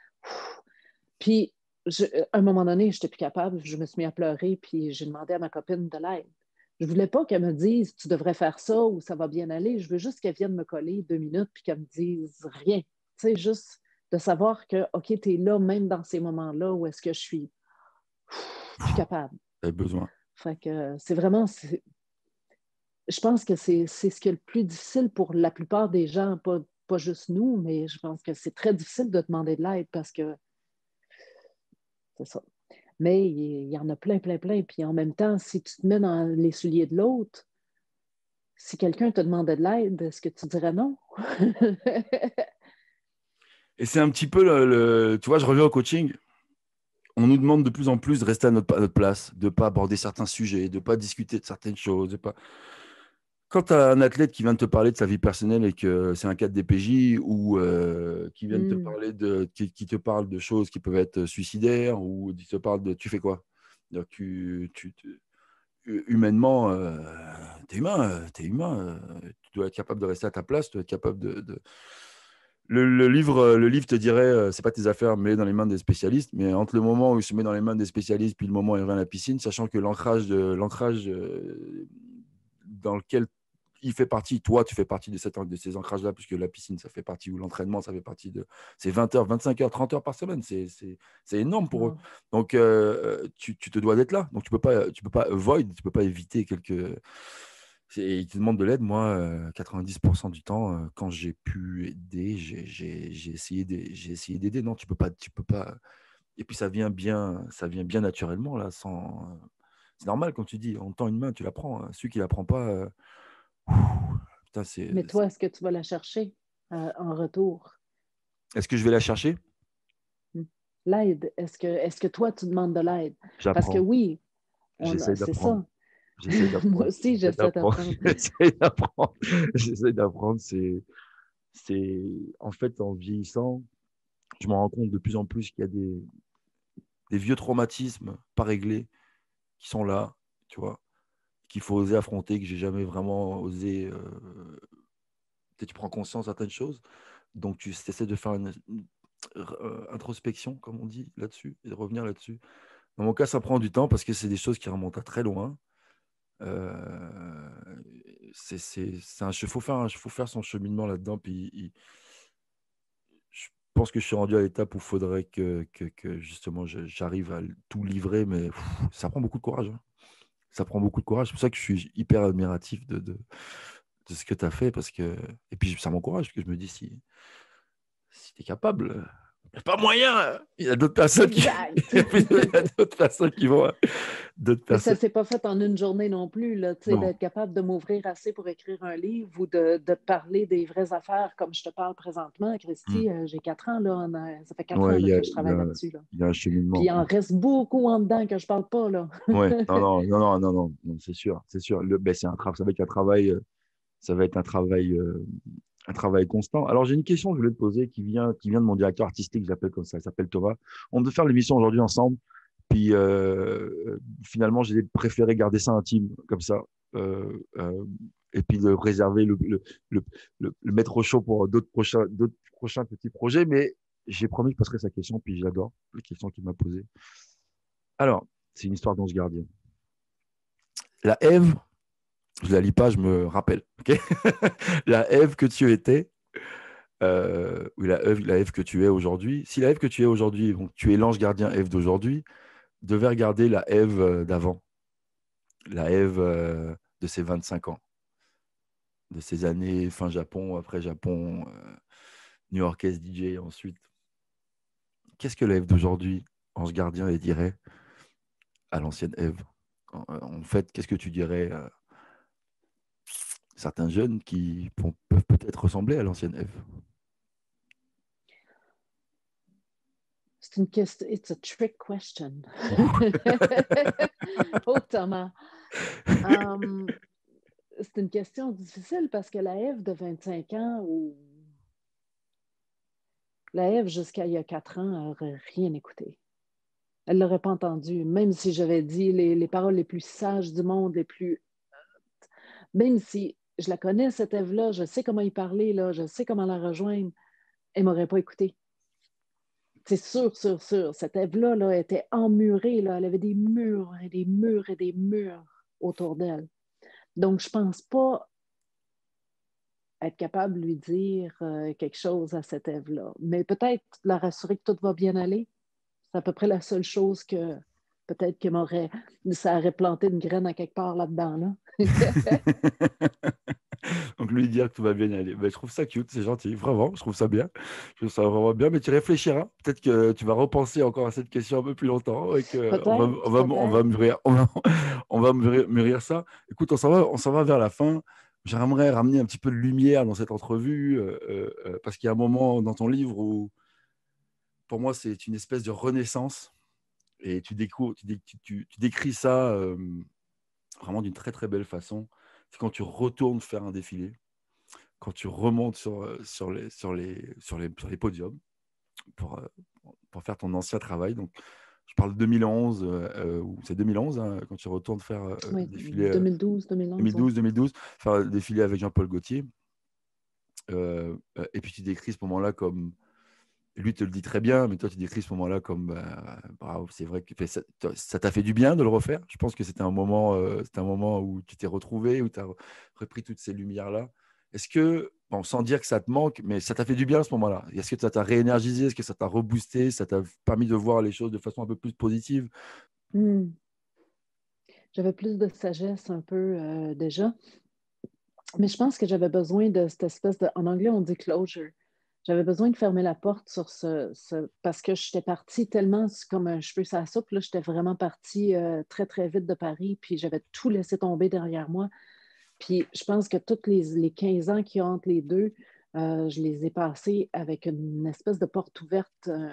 Puis, je- à un moment donné, je n'étais plus capable, je me suis mis à pleurer, puis j'ai demandé à ma copine de l'aide. Je ne voulais pas qu'elle me dise tu devrais faire ça ou ça va bien aller. Je veux juste qu'elle vienne me coller deux minutes puis qu'elle me dise rien. Tu sais, juste de savoir que, OK, tu es là même dans ces moments-là où est-ce que je suis plus capable. T'avais besoin. Fait que c'est vraiment, c'est- je pense que c'est c'est ce qui est le plus difficile pour la plupart des gens, pas, pas juste nous, mais je pense que c'est très difficile de demander de l'aide parce que c'est ça. Mais il y en a plein, plein, plein. Puis en même temps, si tu te mets dans les souliers de l'autre, si quelqu'un te demandait de l'aide, est-ce que tu dirais non? Et c'est un petit peu le, le- tu vois, je reviens au coaching. On nous demande de plus en plus de rester à notre, à notre place, de ne pas aborder certains sujets, de ne pas discuter de certaines choses. De pas... Quand tu as un athlète qui vient de te parler de sa vie personnelle et que c'est un cas de D P J ou euh, qui vient de te Mm. parler de, qui, qui te parle de choses qui peuvent être suicidaires ou qui te parle de tu fais quoi? Donc, tu, tu, tu- humainement, euh, tu es humain, euh, t'es humain euh, tu dois être capable de rester à ta place, tu dois être capable de, de... Le, le livre, euh, le livre te dirait, euh, c'est pas tes affaires, mets dans les mains des spécialistes. Mais entre le moment où il se met dans les mains des spécialistes, puis le moment où il revient à la piscine, sachant que l'ancrage, de, l'ancrage euh, dans lequel il fait partie, toi, tu fais partie de, cette, de ces ancrages-là, puisque la piscine, ça fait partie, ou l'entraînement, ça fait partie de. C'est vingt heures, vingt-cinq heures, trente heures par semaine. C'est, c'est, c'est énorme pour eux. Wow. Donc, euh, tu, tu te dois d'être là. Donc, tu peux pas, tu peux pas avoid, tu peux pas éviter quelques. Et ils te demandent de l'aide. Moi, euh, quatre-vingt-dix pour cent du temps, euh, quand j'ai pu aider, j'ai, j'ai, j'ai essayé d'aider, j'ai essayé d'aider. Non, tu peux pas, tu peux pas. Et puis ça vient bien, ça vient bien naturellement là, sans. C'est normal quand tu dis, on tend une main, tu la prends. Hein. Celui qui la prend pas, euh, putain, c'est. Mais c'est- toi, est-ce que tu vas la chercher euh, en retour? Est-ce que je vais la chercher? Mm. L'aide, est-ce que, est-ce que toi, tu demandes de l'aide? Parce que J'apprends. oui, on a- J'essaie c'est d'apprendre. ça. J'essaie Moi d'apprendre. aussi, J'essaie j'essaie d'apprendre. d'apprendre. J'essaie d'apprendre. J'essaie d'apprendre. C'est, c'est, en fait, en vieillissant, je me rends compte de plus en plus qu'il y a des, des vieux traumatismes pas réglés qui sont là, tu vois, qu'il faut oser affronter, que j'ai jamais vraiment osé. Euh, peut-être tu prends conscience de certaines choses, donc tu essaies de faire une, une, euh, introspection, comme on dit là-dessus, et de revenir là-dessus. Dans mon cas, ça prend du temps parce que c'est des choses qui remontent à très loin. Euh, c'est, c'est, c'est un, il faut faire, un- faut faire son cheminement là-dedans. Puis il- je pense que je suis rendu à l'étape où il faudrait que, que, que justement je- j'arrive à tout livrer, mais pff, ça prend beaucoup de courage. Hein. Ça prend beaucoup de courage. C'est pour ça que je suis hyper admiratif de, de, de ce que tu as fait. Parce que... Et puis ça m'encourage, parce que je me dis, si, si tu es capable, n'y a pas moyen. Il y a d'autres personnes qui, il y a d'autres personnes qui vont. D'autres Mais ça personnes. ne s'est pas fait en une journée non plus, là, tu sais, Non. d'être capable de m'ouvrir assez pour écrire un livre ou de, de parler des vraies affaires comme je te parle présentement. Mm. Christy, euh, j'ai quatre ans, là, on a- ça fait quatre ans Ouais, il là, y a, que je il y travaille a, là-dessus. Là. il y a un Puis cheminement. il en reste beaucoup en dedans que je ne parle pas. Là. Ouais, non, non, non, non, non, non, non, c'est sûr, c'est sûr. Le, ben, c'est un travail, ça va être un travail, euh, ça va être un travail, euh, un travail constant. Alors, j'ai une question que je voulais te poser qui vient, qui vient de mon directeur artistique, je l'appelle comme ça, il s'appelle Thomas. On devait faire l'émission aujourd'hui ensemble, puis euh, finalement, j'ai préféré garder ça intime, comme ça, euh, euh, et puis de réserver le, le, le, le, le mettre au chaud pour d'autres prochains, d'autres prochains petits projets, mais j'ai promis que je poserai sa question, puis j'adore les questions qu'il m'a posées. Alors, c'est une histoire d'ange gardien. La Ève, je ne la lis pas, je me rappelle. Okay. La Ève que tu étais, euh, ou la Ève, la Ève que tu es aujourd'hui. Si la Ève que tu es aujourd'hui, donc tu es l'ange gardien Ève d'aujourd'hui, devait regarder la Ève euh, d'avant, la Ève euh, de ses vingt-cinq ans, de ces années fin Japon, après Japon, euh, New-Yorkaise D J ensuite. Qu'est-ce que la Ève d'aujourd'hui, ange gardien, elle dirait à l'ancienne Ève? En, en fait, qu'est-ce que tu dirais à certains jeunes qui peuvent peut-être ressembler à l'ancienne Ève? C'est une question. It's a trick question. Oh, Thomas. Um, c'est une question difficile parce que la Ève de vingt-cinq ans ou la Ève jusqu'à il y a quatre ans n'aurait rien écouté. Elle ne l'aurait pas entendu, même si j'avais dit les, les paroles les plus sages du monde, les plus. Même si je la connais, cette Ève-là, je sais comment y parler, là, je sais comment la rejoindre, elle ne m'aurait pas écouté. C'est sûr, sûr, sûr. Cette Ève-là là, était emmurée. Là. Elle avait des murs et des murs et des murs autour d'elle. Donc, je ne pense pas être capable de lui dire euh, quelque chose à cette Ève-là. Mais peut-être la rassurer que tout va bien aller. C'est à peu près la seule chose que peut-être que m'aurait, ça aurait planté une graine à quelque part là-dedans. Là. Donc lui dire que tout va bien aller. Ben, je trouve ça cute, c'est gentil, vraiment, je trouve ça bien. Je trouve ça vraiment bien, mais tu réfléchiras. Peut-être que tu vas repenser encore à cette question un peu plus longtemps et qu'on va, on va, on va mûrir, on va, on va mûrir, mûrir ça. Écoute, on s'en va, on s'en va vers la fin. J'aimerais ramener un petit peu de lumière dans cette entrevue euh, euh, parce qu'il y a un moment dans ton livre où, pour moi, c'est une espèce de renaissance et tu, découvres, tu, tu, tu, tu décris ça euh, vraiment d'une très, très belle façon. C'est quand tu retournes faire un défilé, quand tu remontes sur, sur, les, sur, les, sur, les, sur les podiums pour, pour faire ton ancien travail. Donc, je parle de deux mille onze, euh, ou c'est deux mille onze, hein, quand tu retournes faire euh, Oui, défilé deux mille douze, deux mille onze. deux mille douze, deux mille douze, faire défilé avec Jean-Paul Gaultier. Euh, et puis tu décris ce moment-là comme. Lui te le dit très bien, mais toi tu décris ce moment-là comme. Bah, bravo, c'est vrai que ça t'a fait du bien de le refaire. Je pense que c'était un moment, euh, c'était un moment où tu t'es retrouvé, où tu as repris toutes ces lumières-là. Est-ce que, bon, sans dire que ça te manque, mais ça t'a fait du bien à ce moment-là? Est-ce que ça t'a réénergisé? Est-ce que ça t'a reboosté? Ça t'a permis de voir les choses de façon un peu plus positive? Hmm. J'avais plus de sagesse un peu euh, déjà. Mais je pense que j'avais besoin de cette espèce de. En anglais, on dit closure. J'avais besoin de fermer la porte sur ce. ce parce que j'étais partie tellement comme un cheveu sur la soupe. Là, j'étais vraiment partie euh, très, très vite de Paris. Puis j'avais tout laissé tomber derrière moi. Puis je pense que tous les, les quinze ans qui ont entre les deux, euh, je les ai passés avec une espèce de porte ouverte. Euh,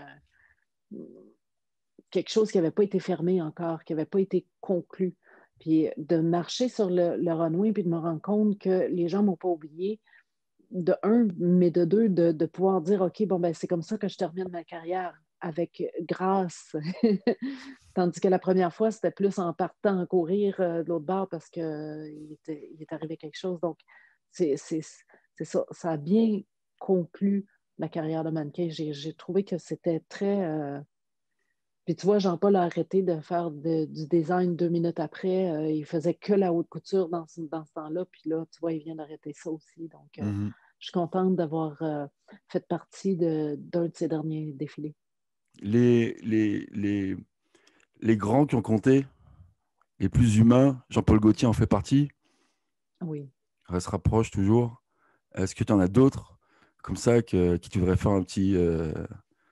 quelque chose qui n'avait pas été fermé encore, qui n'avait pas été conclu. Puis de marcher sur le, le runway puis de me rendre compte que les gens ne m'ont pas oublié, de un, mais de deux, de, de pouvoir dire, OK, bon, ben c'est comme ça que je termine ma carrière, avec grâce. Tandis que la première fois, c'était plus en partant en courir euh, de l'autre bord parce qu'il euh, était, il est arrivé quelque chose. Donc, c'est, c'est, c'est ça. Ça a bien conclu la carrière de mannequin. J'ai, j'ai trouvé que c'était très... Euh, puis tu vois, Jean-Paul a arrêté de faire de, du design deux minutes après. Euh, il faisait que la haute couture dans ce, dans ce temps-là. Puis là, tu vois, il vient d'arrêter ça aussi. Donc, euh, Mm-hmm. je suis contente d'avoir euh, fait partie de, d'un de ces derniers défilés. Les, les, les, les grands qui ont compté, les plus humains, Jean-Paul Gaultier en fait partie, Oui. elle se rapproche toujours. Est-ce que tu en as d'autres comme ça que, qui tu voudrais faire un petit, euh,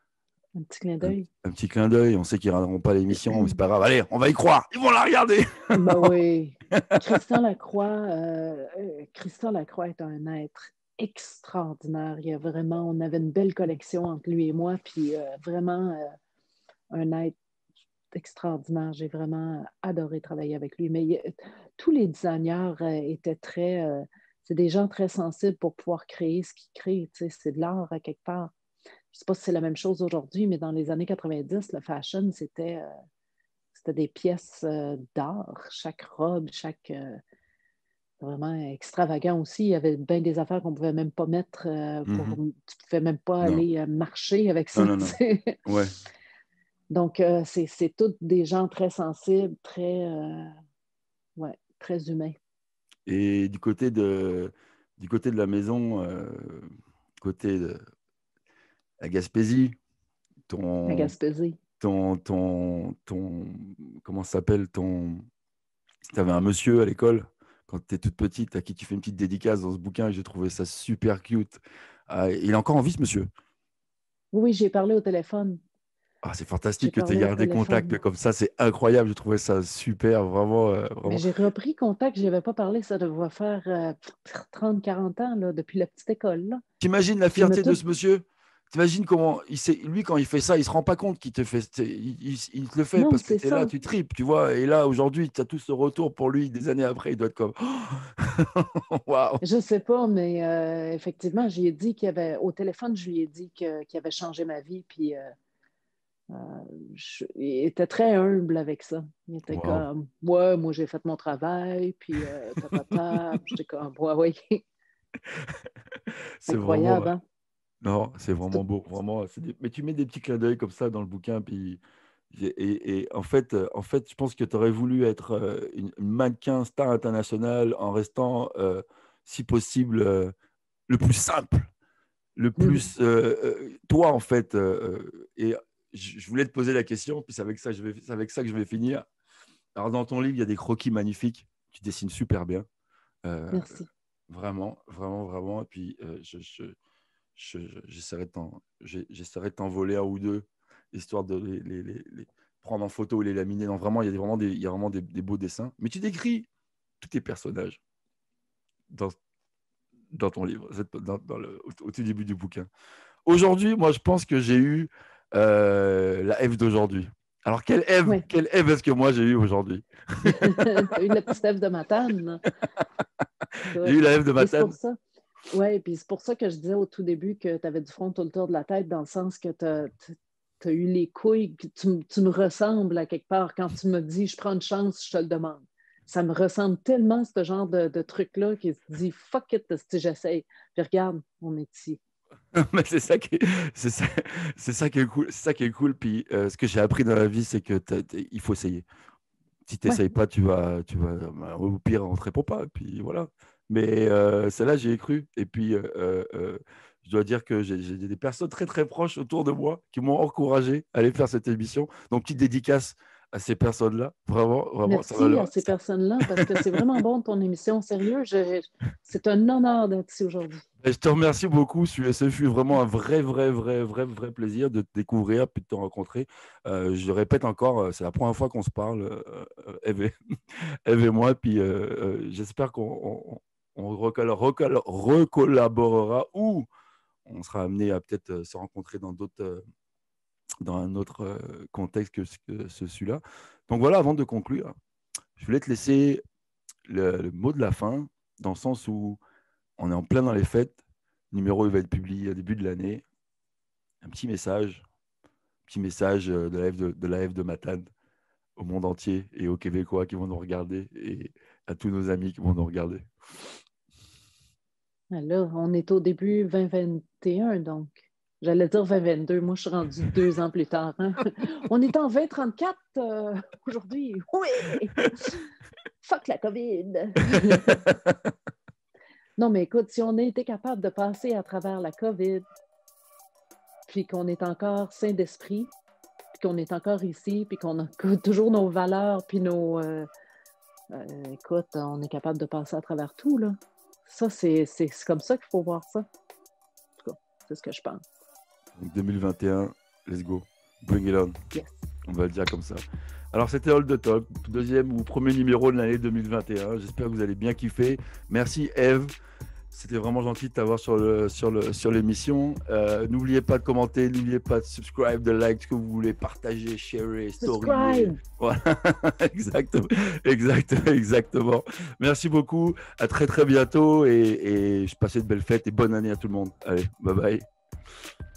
Un petit clin Un, d'œil. un petit clin d'œil. On sait qu'ils ne regarderont pas l'émission, mais c'est pas grave. Allez, on va y croire. Ils vont la regarder. Ben oui. Christian Lacroix, euh, euh, Christian Lacroix est un être extraordinaire. Il y a vraiment, on avait une belle connexion entre lui et moi, puis euh, vraiment euh, un être extraordinaire. J'ai vraiment adoré travailler avec lui. Mais il, tous les designers euh, étaient très, euh, c'est des gens très sensibles pour pouvoir créer ce qu'ils créent. Tu sais, c'est de l'art à quelque part. Je ne sais pas si c'est la même chose aujourd'hui, mais dans les années quatre-vingt-dix, le fashion, c'était euh, c'était des pièces euh, d'art. Chaque robe, chaque... Euh, vraiment extravagant aussi. Il y avait bien des affaires qu'on ne pouvait même pas mettre euh, pour... Mm-hmm. Tu ne pouvais même pas Non, aller euh, marcher avec non, ça. non, non. Ouais. Donc, euh, c'est, c'est tous des gens très sensibles, très, euh, ouais, très humains. Et du côté de, du côté de la maison, euh, côté de la Gaspésie, À ton, Gaspésie. ton, ton, ton, comment ça s'appelle, ton, tu avais un monsieur à l'école, quand tu étais toute petite, à qui tu fais une petite dédicace dans ce bouquin, et j'ai trouvé ça super cute. Ah, il est encore en vie, ce monsieur. Oui, oui, j'ai parlé au téléphone. Ah, c'est J'ai fantastique que tu aies parlé au gardé contact téléphone. comme ça, c'est incroyable, j'ai trouvé ça super, vraiment, euh, Mais vraiment. j'ai repris contact, je n'avais pas parlé, ça devrait faire euh, trente quarante ans, là, depuis la petite école. Là. T'imagines la Il m'a fierté de tout... ce monsieur? T'imagines comment il sait, lui, quand il fait ça, il se rend pas compte qu'il te fait, il, il- il te le fait Non, parce que c'est tu es là, ça. tu tripes, tu vois. Et là, aujourd'hui, tu as tout ce retour pour lui, des années après, il doit être comme waouh! Je ne sais pas, mais euh, effectivement, j'y ai dit qu'il y avait, au téléphone, je lui ai dit que, qu'il avait changé ma vie, puis euh, euh, je- il était très humble avec ça. Il était Waouh! comme, ouais, moi j'ai fait mon travail, puis euh, tatata. J'étais comme, ouais, oui, C'est vraiment, incroyable, hein? non, c'est C'est vraiment tout- beau, vraiment. c'est des- Mais tu mets des petits clins d'œil comme ça dans le bouquin, puis et, et- et en fait, euh, en fait, je pense que tu aurais voulu être euh, une, une mannequin star internationale en restant, euh, si possible, euh, le plus simple, le Mhm. plus euh, euh, toi en fait. euh, euh, et je, je voulais te poser la question, puis c'est avec ça, que je vais, c'est avec ça que je vais finir. Alors dans ton livre, il y a des croquis magnifiques. Tu dessines super bien, euh, Merci. vraiment, vraiment, vraiment. Et puis euh, je, je, je- je- j'essaierai de t'en, j'ai- j'essaierai de t'en voler un ou deux, histoire de les, les- les- les prendre en photo ou les laminer. Non, vraiment, il y a des- vraiment des, il y a vraiment des, des beaux dessins. Mais tu décris tous tes personnages dans, dans ton livre, cette- dans, dans le, au, au tout début du bouquin. Aujourd'hui, moi, je pense que j'ai eu euh, la Ève d'aujourd'hui. Alors, quelle Ève, Oui. quelle Ève est-ce que moi j'ai eu aujourd'hui? Tu as eu la petite Ève de Matane. J'ai eu Écoute. la Ève de Et c'est pour Matane. ça. Oui, puis c'est pour ça que je disais au tout début que tu avais du front tout le tour de la tête, dans le sens que tu as eu les couilles, que tu, m- tu me ressembles à quelque part. Quand tu me dis, je prends une chance, je te le demande. Ça me ressemble tellement, ce genre de, de truc-là, qui se dit, fuck it, si j'essaye. Puis regarde, on est ici. Mais c'est ça qui est, c'est ça, c'est ça qui est cool. C'est ça qui est cool. Puis euh, ce que j'ai appris dans la vie, c'est que t'as- t'as- il faut essayer. Si tu Ouais, n'essayes pas, tu vas, tu vas, bah, au pire, on ne te répond pas. Et puis voilà. Mais euh, celle-là, j'y ai cru. Et puis, euh, euh, euh, je dois dire que j'ai j'ai des personnes très, très proches autour de moi qui m'ont encouragé à aller faire cette émission. Donc, petite dédicace à ces personnes-là. Vraiment, vraiment, ça va merci à leur. ces ça- personnes-là, parce que c'est vraiment bon ton émission. Sérieux, je- c'est un honneur d'être ici aujourd'hui. Et je te remercie beaucoup. Ce ce fut vraiment un vrai, vrai, vrai, vrai, vrai plaisir de te découvrir puis de te rencontrer. Euh, je répète encore, euh, c'est la première fois qu'on se parle, euh, euh, Eve et, Eve et moi. Puis euh, euh, j'espère qu'on on, on recoll- recoll- recollaborera ou on sera amené à peut-être euh, se rencontrer dans d'autres, euh, dans un autre euh, contexte que, ce- que ce- celui-là. Donc voilà, avant de conclure, je voulais te laisser le, le mot de la fin, dans le sens où on est en plein dans les fêtes. Le numéro il va être publié au début de l'année. Un petit message, petit message euh, de la F de, de la F de Matane au monde entier et aux Québécois qui vont nous regarder et à tous nos amis qui vont nous regarder. Là, on est au début vingt vingt et un, donc. J'allais dire vingt vingt-deux. Moi, je suis rendue deux ans plus tard, hein. On est en vingt trente-quatre euh, aujourd'hui. Oui! Fuck la COVID! Non, mais écoute, si on a été capable de passer à travers la COVID, puis qu'on est encore sain d'esprit, puis qu'on est encore ici, puis qu'on a toujours nos valeurs, puis nos... euh, euh, écoute, on est capable de passer à travers tout, là. Ça, c'est c'est- c'est comme ça qu'il faut voir ça. En tout cas, c'est ce que je pense. Donc deux mille vingt et un, Let's go. Bring it on. Yes. On va le dire comme ça. Alors, c'était All the Talk, deuxième ou premier numéro de l'année deux mille vingt et un. J'espère que vous allez bien kiffer. Merci, Eve. C'était vraiment gentil de t'avoir sur, le, sur, le, sur l'émission. Euh, n'oubliez pas de commenter, n'oubliez pas de subscribe, de like, ce que vous voulez, partager, share, story. Voilà, exactement, exactement, exactement. Merci beaucoup. À très, très bientôt et, et je passe de belles fêtes et bonne année à tout le monde. Allez, bye bye.